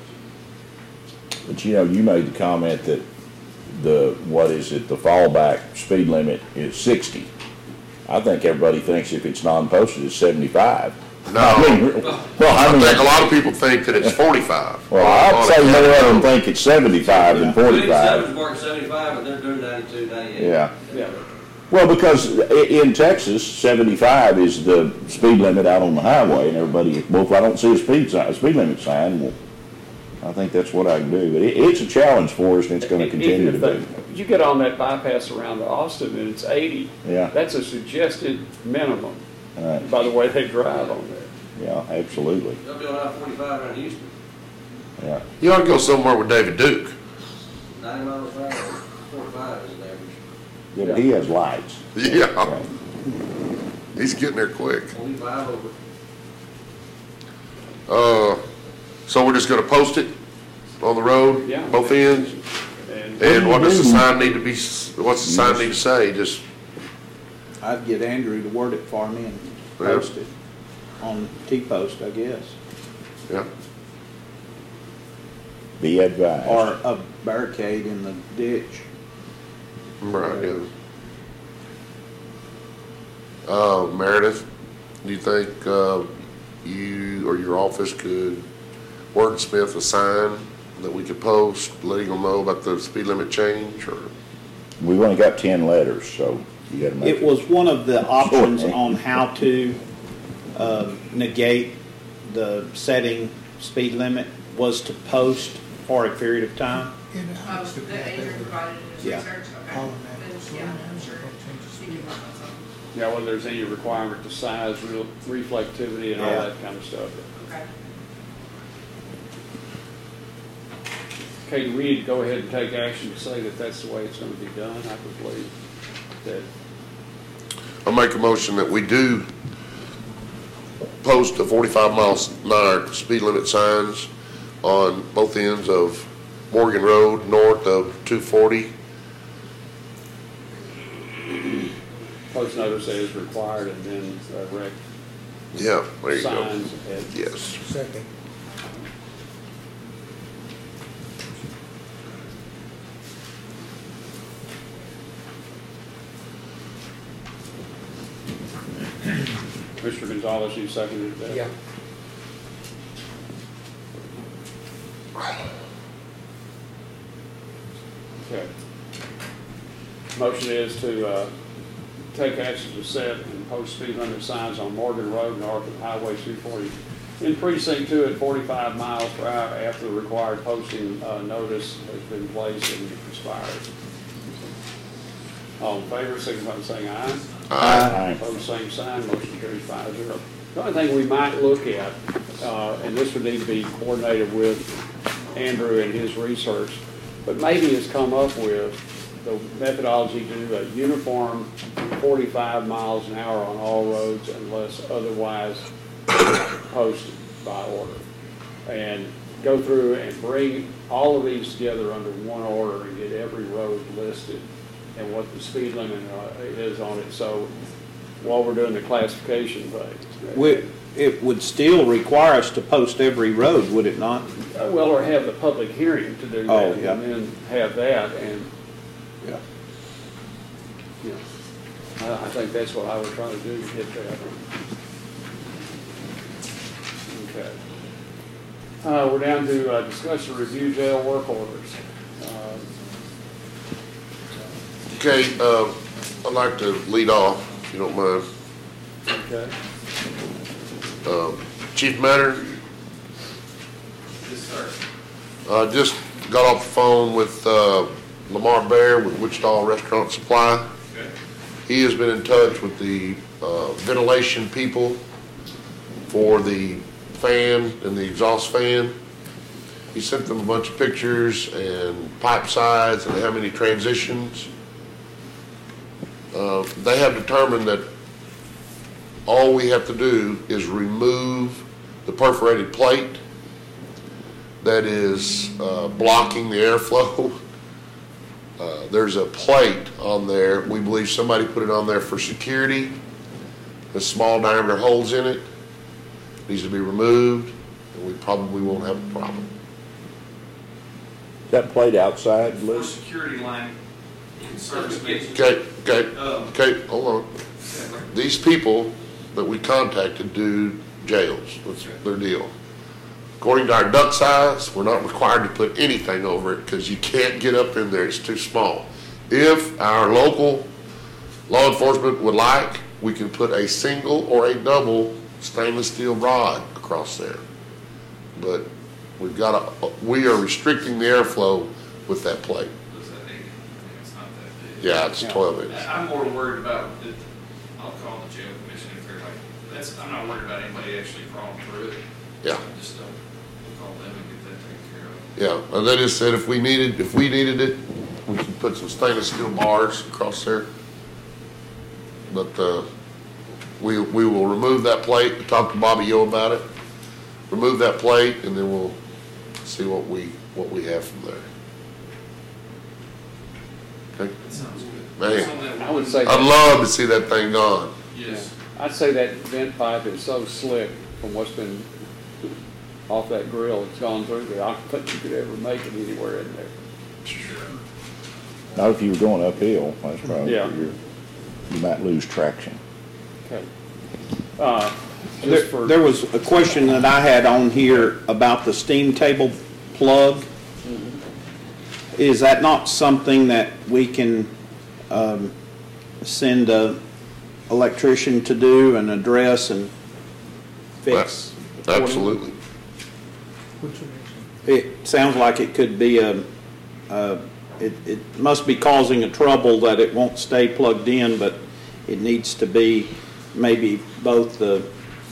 But you made the comment that the fallback speed limit is 60. I think everybody thinks if it's non-posted, it's 75. No. I think a lot of people think that it's 45. Well, I'd say more of them think it's 75 than 45. 57's marked 75, and they're doing 92, 98. Yeah. yeah, Well, because in Texas, 75 is the speed limit out on the highway, and everybody, well, if I don't see a speed limit sign, well, I think that's what I can do. But it's a challenge for us, and it's going to continue to be. You get on that bypass around to Austin and it's 80. Yeah. That's a suggested minimum All right. by the way they drive on there. Yeah, absolutely. They'll be on I-45 around Houston, Yeah. You ought to go somewhere with David Duke. 90 miles an hour, 45 is an average. Yeah, but he has lights. Yeah. Right. He's getting there quick. Only 5 over. So we're just gonna post it on the road, Yeah. both ends? And what does the sign need to be, what's the sign need to say? Just, I'd get Andrew to word it for me and post it on T-post, I guess. yeah, Be advised. Or a barricade in the ditch. right, yeah. Meredith, do you think, you or your office could wordsmith a sign that we could post, letting them know about the speed limit change, or? We've only got 10 letters, so you gotta make It was one of the options Sure. on how to negate the setting speed limit was to post for a period of time. That Andrew provided in his Yeah. research, okay. Then, yeah, I'm sure he can work on something. Yeah, whether there's any requirement to size, reflectivity and all Yeah. that kind of stuff. Okay. Okay, do we need to go ahead and take action to say that that's the way it's going to be done? I would believe that. I'll make a motion that we do post the 45 miles an hour speed limit signs on both ends of Morgan Road, north of 240. Post notice as required and then erect Yeah, there you go. signs at Yes. Second. Mr. Gonzalez, you seconded that? Yeah. Okay. Motion is to take action to set and post speed limit signs on Morgan Road north of Highway 240 in precinct 2 at 45 miles per hour after the required posting notice has been placed and expired. All in favor, signify by saying aye. Aye. Opposed, same sign, motion carries 5-0. The only thing we might look at, and this would need to be coordinated with Andrew and his research, but maybe has come up with the methodology to do a uniform 45 miles an hour on all roads unless otherwise posted by order. And go through and bring all of these together under one order and get every road listed and what the speed limit is on it. So while we're doing the classification thing. It would still require us to post every road, would it not? Well, or have the public hearing to do that. Oh, yeah. And then have that and, Yeah. you know, I think that's what I would try to do to get that. Okay. We're down to discuss and review jail work orders. Okay, I'd like to lead off, if you don't mind. Okay. Chief Matter, Yes, sir. just got off the phone with Lamar Bear with Wichita Restaurant Supply. Okay. He has been in touch with the ventilation people for the fan and the exhaust fan. He sent them a bunch of pictures and pipe sides and how many transitions. They have determined that all we have to do is remove the perforated plate that is blocking the airflow. There's a plate on there. We believe somebody put it on there for security. The small diameter holes in it. Needs to be removed, and we probably won't have a problem. Is that plate outside, For Lou? security line concerns me. Okay, hold on. These people that we contacted do jails. That's their deal. According to our duct size, we're not required to put anything over it because you can't get up in there, it's too small. If our local law enforcement would like, we can put a single or a double stainless steel rod across there. But we are restricting the airflow with that plate. What's that big? It's not that big. Yeah, it's 12 inch. I'm more worried about, I'll call the jail commission if they're like, I'm not worried about anybody actually crawling through it. Yeah. Just call them and get that taken care of. Yeah, and they just said if we needed it, we could put some stainless steel bars across there. But we will remove that plate. We talked to Bobby Yo about it. remove that plate, and then we'll see what we have from there. Okay? That sounds good. Man, I would say, I'd love to see that thing gone. Yes. I'd say that vent pipe is so slick from what's been off that grill, it's gone through there. I don't think you could ever make it anywhere in there. Not if you were going uphill, that's probably, Yeah. you might lose traction. Okay. There was a question that I had on here about the steam table plug. Is that not something that we can send a electrician to do and address and fix? Absolutely. It sounds like it could be it must be causing a trouble that it won't stay plugged in, but it needs to be maybe both the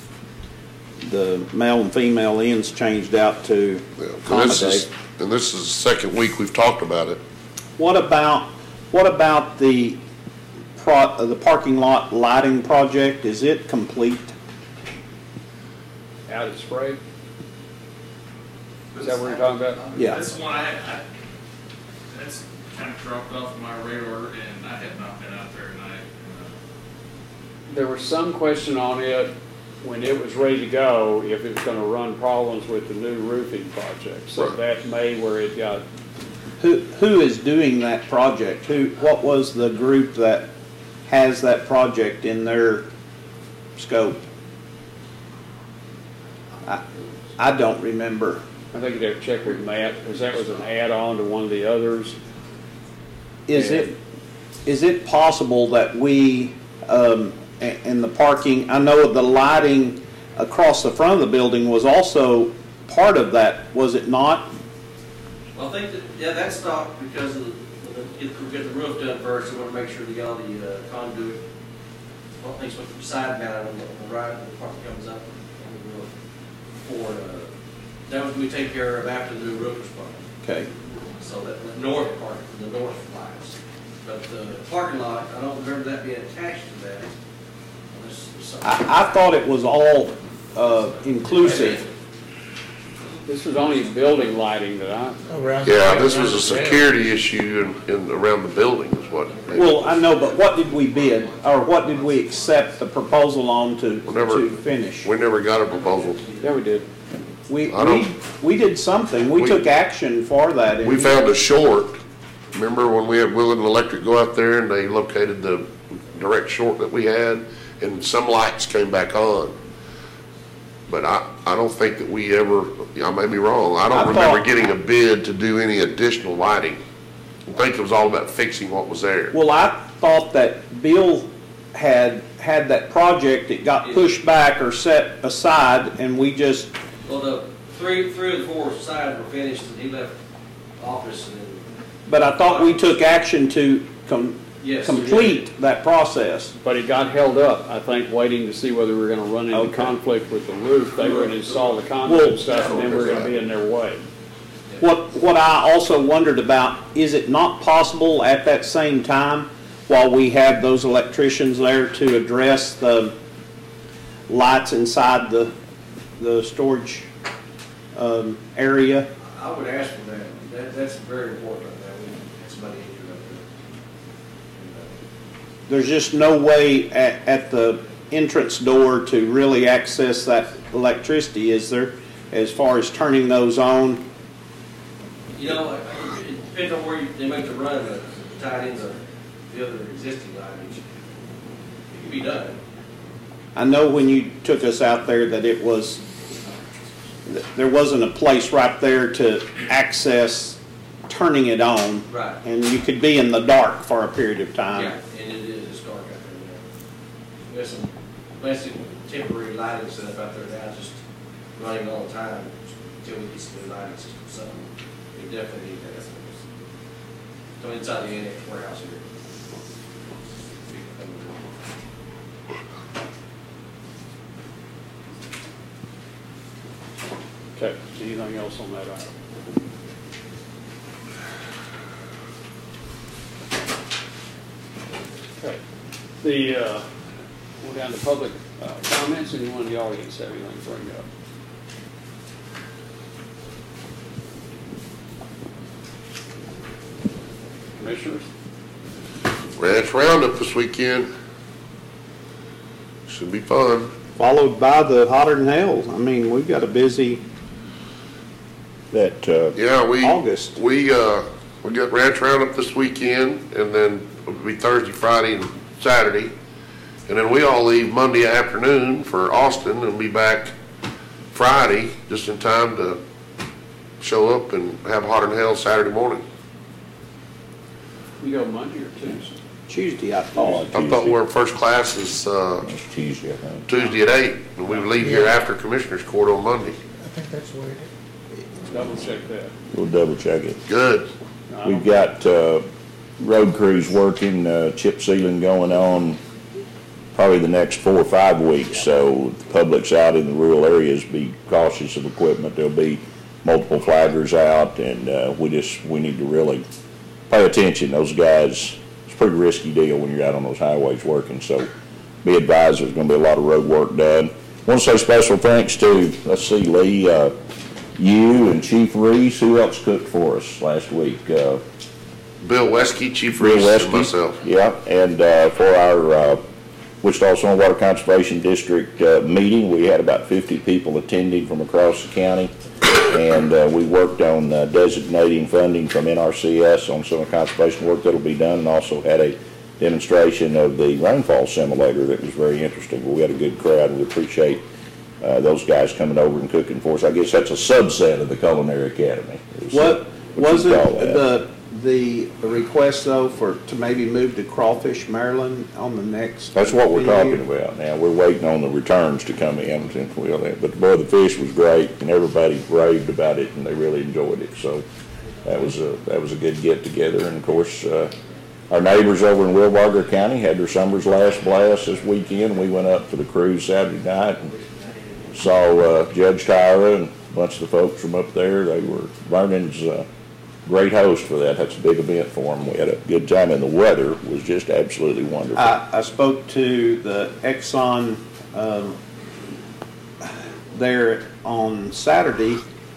male and female ends changed out to Yeah. accommodate. And this is the second week we've talked about it. What about the parking lot lighting project? Is it complete? Out of spray? Is that what you're talking about? Yeah. That's one that's kind of dropped off my radar, and I have not been out there tonight. There was some question on it when it was ready to go, if it was going to run problems with the new roofing project. So Right. that may where it got, Who is doing that project? What was the group that has that project in their scope? I don't remember. I think you'd have to check with Matt, because that was an add-on to one of the others. Is it possible that we, in the parking, I know the lighting across the front of the building was also part of that, was it not? Well, I think that, yeah, that stopped because of we get the roof done first, we want to make sure we got all the conduit, well, things with side mounted on the right, when the part comes up on the roof. That was we take care of after the new roof was put on. Okay. So that the north part, the north lights. But the parking lot, I don't remember that being attached to that. Unless there's something. I thought it was all inclusive. This was only building lighting that I, Yeah, this was a security issue in around the building is what. Well, I know, but what did we bid, or what did we accept the proposal on to finish? We never got a proposal. yeah, we did. We did something. We took action for that. We found a short. Remember when we had Will and Electric go out there and they located the direct short that we had, and some lights came back on. But I don't think that we ever, I may be wrong, I don't remember getting a bid to do any additional lighting. I think it was all about fixing what was there. Well, I thought that Bill had that project, it got pushed back or set aside, and we just... Well, the three of the four sides were finished, and he left office, and then... But I thought we took action to Yes, complete that process. But it got held up, I think, waiting to see whether we were going to run into conflict with the roof. They were going to install the conduit stuff, and then we were going to be in their way. What I also wondered about, is it not possible at that same time, while we have those electricians there, to address the lights inside the storage area? I would ask for that. That's very important, that we have somebody injured up there. There's just no way at the entrance door to really access that electricity, is there, as far as turning those on? You know, it depends on where they make the run, but tied into the other existing lighting. It can be done. I know when you took us out there that there wasn't a place right there to access turning it on. Right. And you could be in the dark for a period of time. Yeah, and it is, it's dark out there now. We have some basic temporary lighting set up out there now, just running all the time until we get some new lighting system. So we definitely need that. So inside the annex warehouse here. Okay, anything else on that item? Okay, we're down to public comments. Anyone in the audience have anything to bring up? Commissioners? Ranch Roundup this weekend. Should be fun. Followed by the Hotter Than Hell. I mean, we've got a busy Yeah, August. we got Ranch Roundup this weekend, and then it'll be Thursday, Friday, and Saturday. And then we all leave Monday afternoon for Austin and be back Friday, just in time to show up and have Hotter Than Hell Saturday morning. You go Monday or Tuesday? Tuesday, I thought. I thought we're first class is It's Tuesday, I think. Tuesday at 8, and we leave here after Commissioners Court on Monday. I think that's the way it is. Double check that. We'll double check it. Good. We've got road crews working, chip sealing going on probably the next 4 or 5 weeks. So the public's out in the rural areas, be cautious of equipment. There'll be multiple flaggers out, and we need to really pay attention. Those guys, it's a pretty risky deal when you're out on those highways working. So be advised, there's going to be a lot of road work done. I want to say special thanks to, let's see, Lee, you and Chief Reese. Who else cooked for us last week? Bill Weskey, Chief Reese, and myself. Yeah, and for our Wichita Stormwater Conservation District meeting, we had about 50 people attending from across the county, and we worked on designating funding from NRCS on some of the conservation work that'll be done, and also had a demonstration of the rainfall simulator that was very interesting. Well, we had a good crowd, and we appreciate those guys coming over and cooking for us. I guess that's a subset of the Culinary Academy. What was it the request though to maybe move to Crawfish, Maryland on the next? That's what we're talking about now. We're waiting on the returns to come in. But boy, the fish was great, and everybody raved about it, and they really enjoyed it. So that was a good get together. And of course, our neighbors over in Wilbarger County had their summer's last blast this weekend. We went up for the cruise Saturday night and saw Judge Tyra and a bunch of the folks from up there. They were Vernon's great host for that. That's a big event for them. We had a good time, and the weather was just absolutely wonderful. I spoke to the Exxon there on Saturday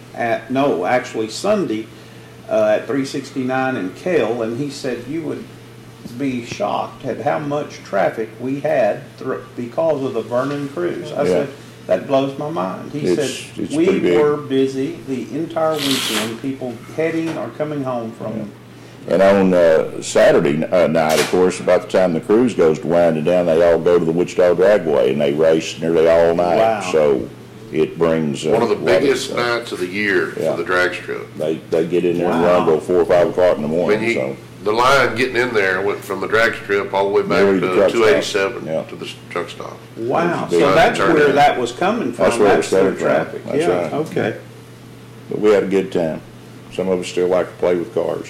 Sunday at 369 in Cale, and he said you would be shocked at how much traffic we had because of the Vernon cruise. I said, that blows my mind. He said, we were busy the entire weekend, people heading or coming home from. And on Saturday night, of course, about the time the cruise goes to winding down, they all go to the Wichita Dragway, and they race nearly all night. Wow. So it brings one of the biggest nights of the year for the drag strip. They get in there and run till 4 or 5 o'clock in the morning. The line getting in there went from the drag strip all the way back to 287 to the truck stop. Wow, so that's where that was coming from. That's where it started traffic. That's right. Okay. But we had a good time. Some of us still like to play with cars.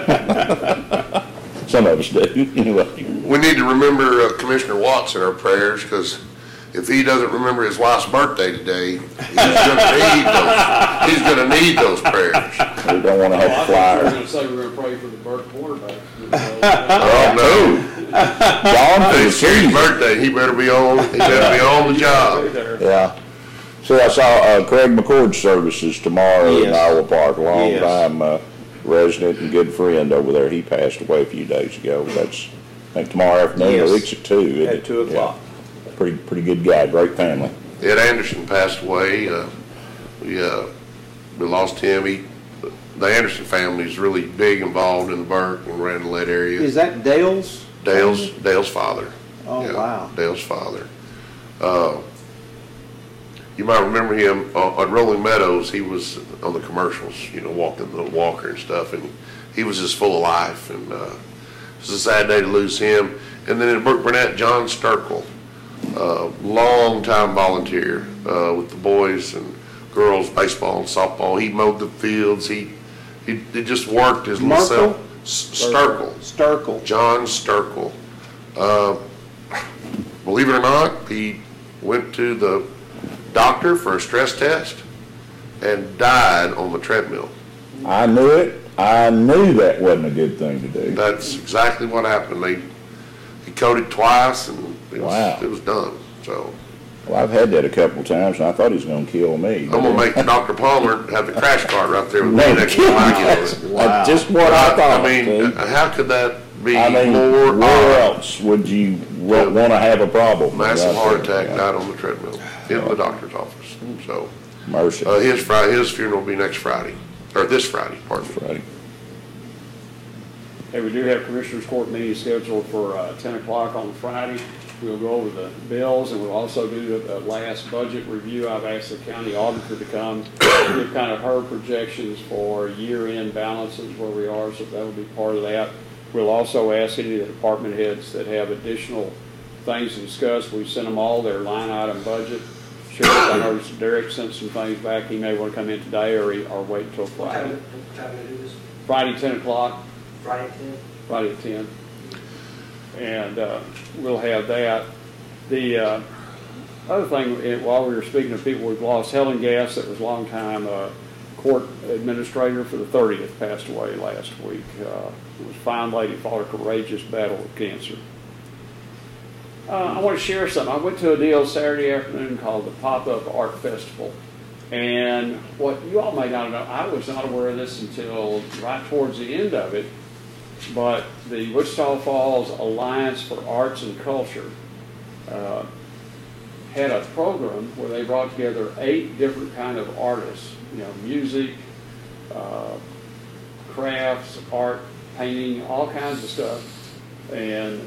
Some of us do. Anyway. We need to remember Commissioner Watts in our prayers, because if he doesn't remember his wife's birthday today, he's going to need those prayers. We don't want to have to fly. I was going to say we're going to pray for the Burke quarterback. Oh, no. John, for it's his birthday. He better be on the job. Yeah. So I saw Craig McCord's services tomorrow in Iowa Park, a long-time resident and good friend over there. He passed away a few days ago. That's, I think, tomorrow afternoon. I think it's at 2. At 2 o'clock. Yeah. Pretty good guy, great family. Ed Anderson passed away. We lost him. The Anderson family is really big involved in the Burke and Randallette area. Is that Dale's? Dale's father. Oh, yeah, wow. Dale's father. You might remember him on Rolling Meadows. He was on the commercials, walking the walker and stuff, and he was just full of life. And it was a sad day to lose him. And then in Burke-Burnett, John Sturkle, long-time volunteer with the boys and girls, baseball and softball. He mowed the fields. He just worked his little self. Sturkle. John Sturkle. Believe it or not, he went to the doctor for a stress test and died on the treadmill. I knew it. I knew that wasn't a good thing to do. That's exactly what happened. He coded twice, and it was done. So Well, I've had that a couple of times, and I thought he was gonna kill me. I'm gonna make Dr. Palmer have the crash cart right there with me No next time I get That's it. that's just what I thought. I mean, Steve. how could that be I mean, more where else would you wanna have a problem? massive right heart there? attack, died on the treadmill in the doctor's office, so. Mercy. His funeral will be next Friday, or this Friday, pardon me. Friday. Hey, we do have Commissioners Court meeting scheduled for 10 o'clock on Friday. We'll go over the bills, and we'll also do the last budget review. I've asked the county auditor to come give kind of her projections for year-end balances where we are, so that will be part of that. We'll also ask any of the department heads that have additional things to discuss. We've sent them all their line item budget. Sheriff, I noticed Derek sent some things back. He may want to come in today or wait until Friday. What time do we do this? Friday, 10 o'clock. Friday at 10? Friday at 10. And we'll have that. The other thing, while we were speaking to people, we've lost Helen Gass, that was a long time court administrator for the 30th, passed away last week. Was a fine lady, fought a courageous battle with cancer. I want to share something. I went to a deal Saturday afternoon called the Pop-Up Art Festival. And what you all may not know, I was not aware of this until right towards the end of it, but the Wichita Falls Alliance for Arts and Culture had a program where they brought together 8 different kind of artists, music, crafts, art, painting, all kinds of stuff. And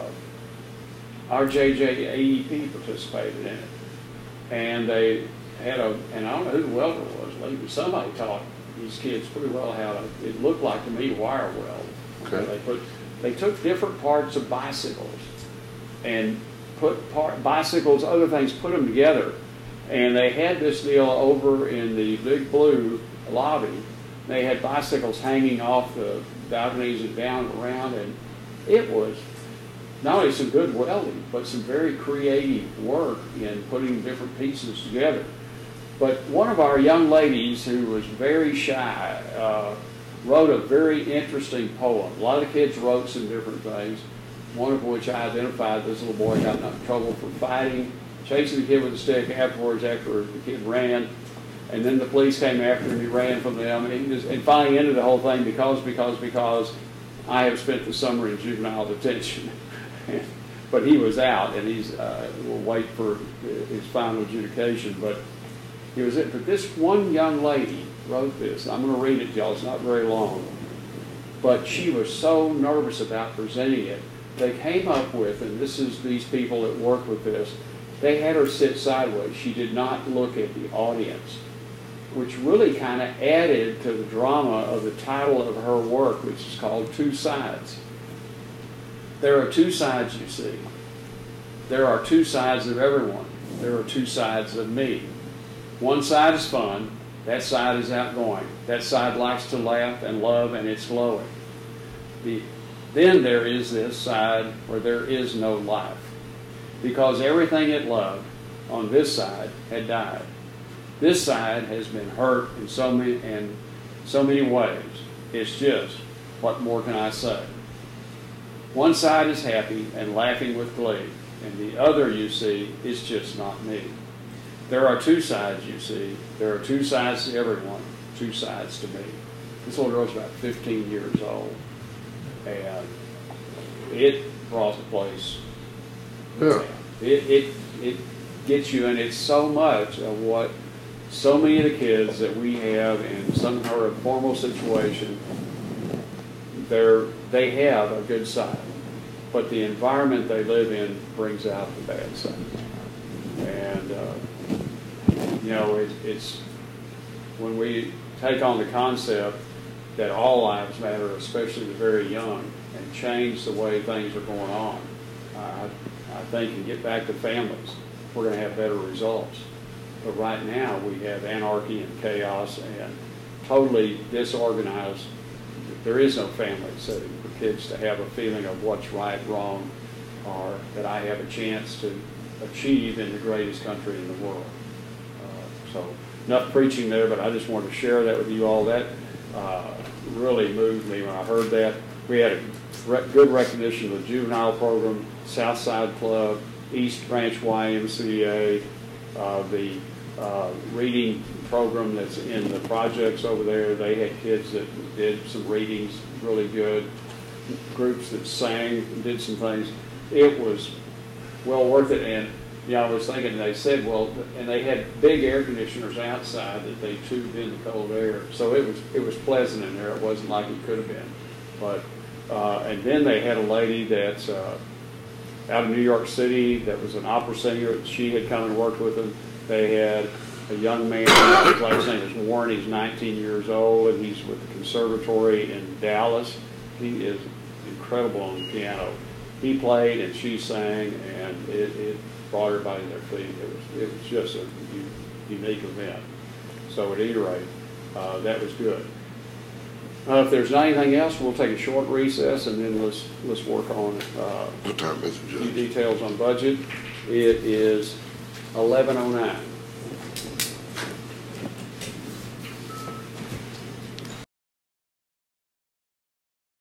our JJAEP participated in it. And they had and I don't know who the welder was, maybe somebody taught these kids pretty well how to, it looked like to me, wire weld. Okay. They took different parts of bicycles and put bicycles, other things, put them together. And they had this deal over in the Big Blue lobby. They had bicycles hanging off the balconies and down and around, and it was not only some good welding, but some very creative work in putting different pieces together. But one of our young ladies who was very shy wrote a very interesting poem. A lot of the kids wrote some different things, one of which I identified. This little boy got in trouble for fighting, chasing the kid with a stick afterwards after the kid ran. And then the police came after him, he ran from them, and finally ended the whole thing because I have spent the summer in juvenile detention. But he was out, and we'll wait for his final adjudication. But it was it. But this one young lady wrote this. I'm going to read it to y'all. It's not very long. But she was so nervous about presenting it. They came up with, and this is these people that work with this, they had her sit sideways. She did not look at the audience, which really kind of added to the drama of the title of her work, which is called Two Sides. There are two sides, you see. There are two sides of everyone. There are two sides of me. One side is fun. That side is outgoing. That side likes to laugh and love, and it's glowing. Then there is this side where there is no life, because everything it loved on this side had died. This side has been hurt in so many ways. It's just, what more can I say? One side is happy and laughing with glee, and the other, you see, is just not me. There are two sides, you see. There are two sides to everyone, two sides to me. This little girl's about 15 years old, and it brought the place. Yeah. It gets you, and it's so much of what so many of the kids that we have in some kind of formal situation, they have a good side, but the environment they live in brings out the bad side. And it's when we take on the concept that all lives matter, especially the very young, and change the way things are going on, I think, and get back to families, we're going to have better results. But right now we have anarchy and chaos and totally disorganized. There is no family setting for kids to have a feeling of what's right, wrong, or that I have a chance to achieve in the greatest country in the world. So enough preaching there, but I just wanted to share that with you all. That really moved me when I heard that. We had a good recognition of the juvenile program, Southside Club, East Ranch YMCA, the reading program that's in the projects over there. They had kids that did some readings really good, groups that sang, did some things. It was well worth it. And I was thinking, they said, well, and they had big air conditioners outside that they tubed in the cold air, so it was pleasant in there. It wasn't like it could have been. But and then they had a lady that's out of New York City that was an opera singer. She had come and worked with them. They had a young man, his last name is Warren. He's 19 years old, and he's with the conservatory in Dallas. He is incredible on the piano. He played and she sang, and it brought everybody to their feet. It was just a unique event. So at any rate, that was good. If there's not anything else, we'll take a short recess, and then let's work on What time is it, a few Judge? details on budget. It is 11:09.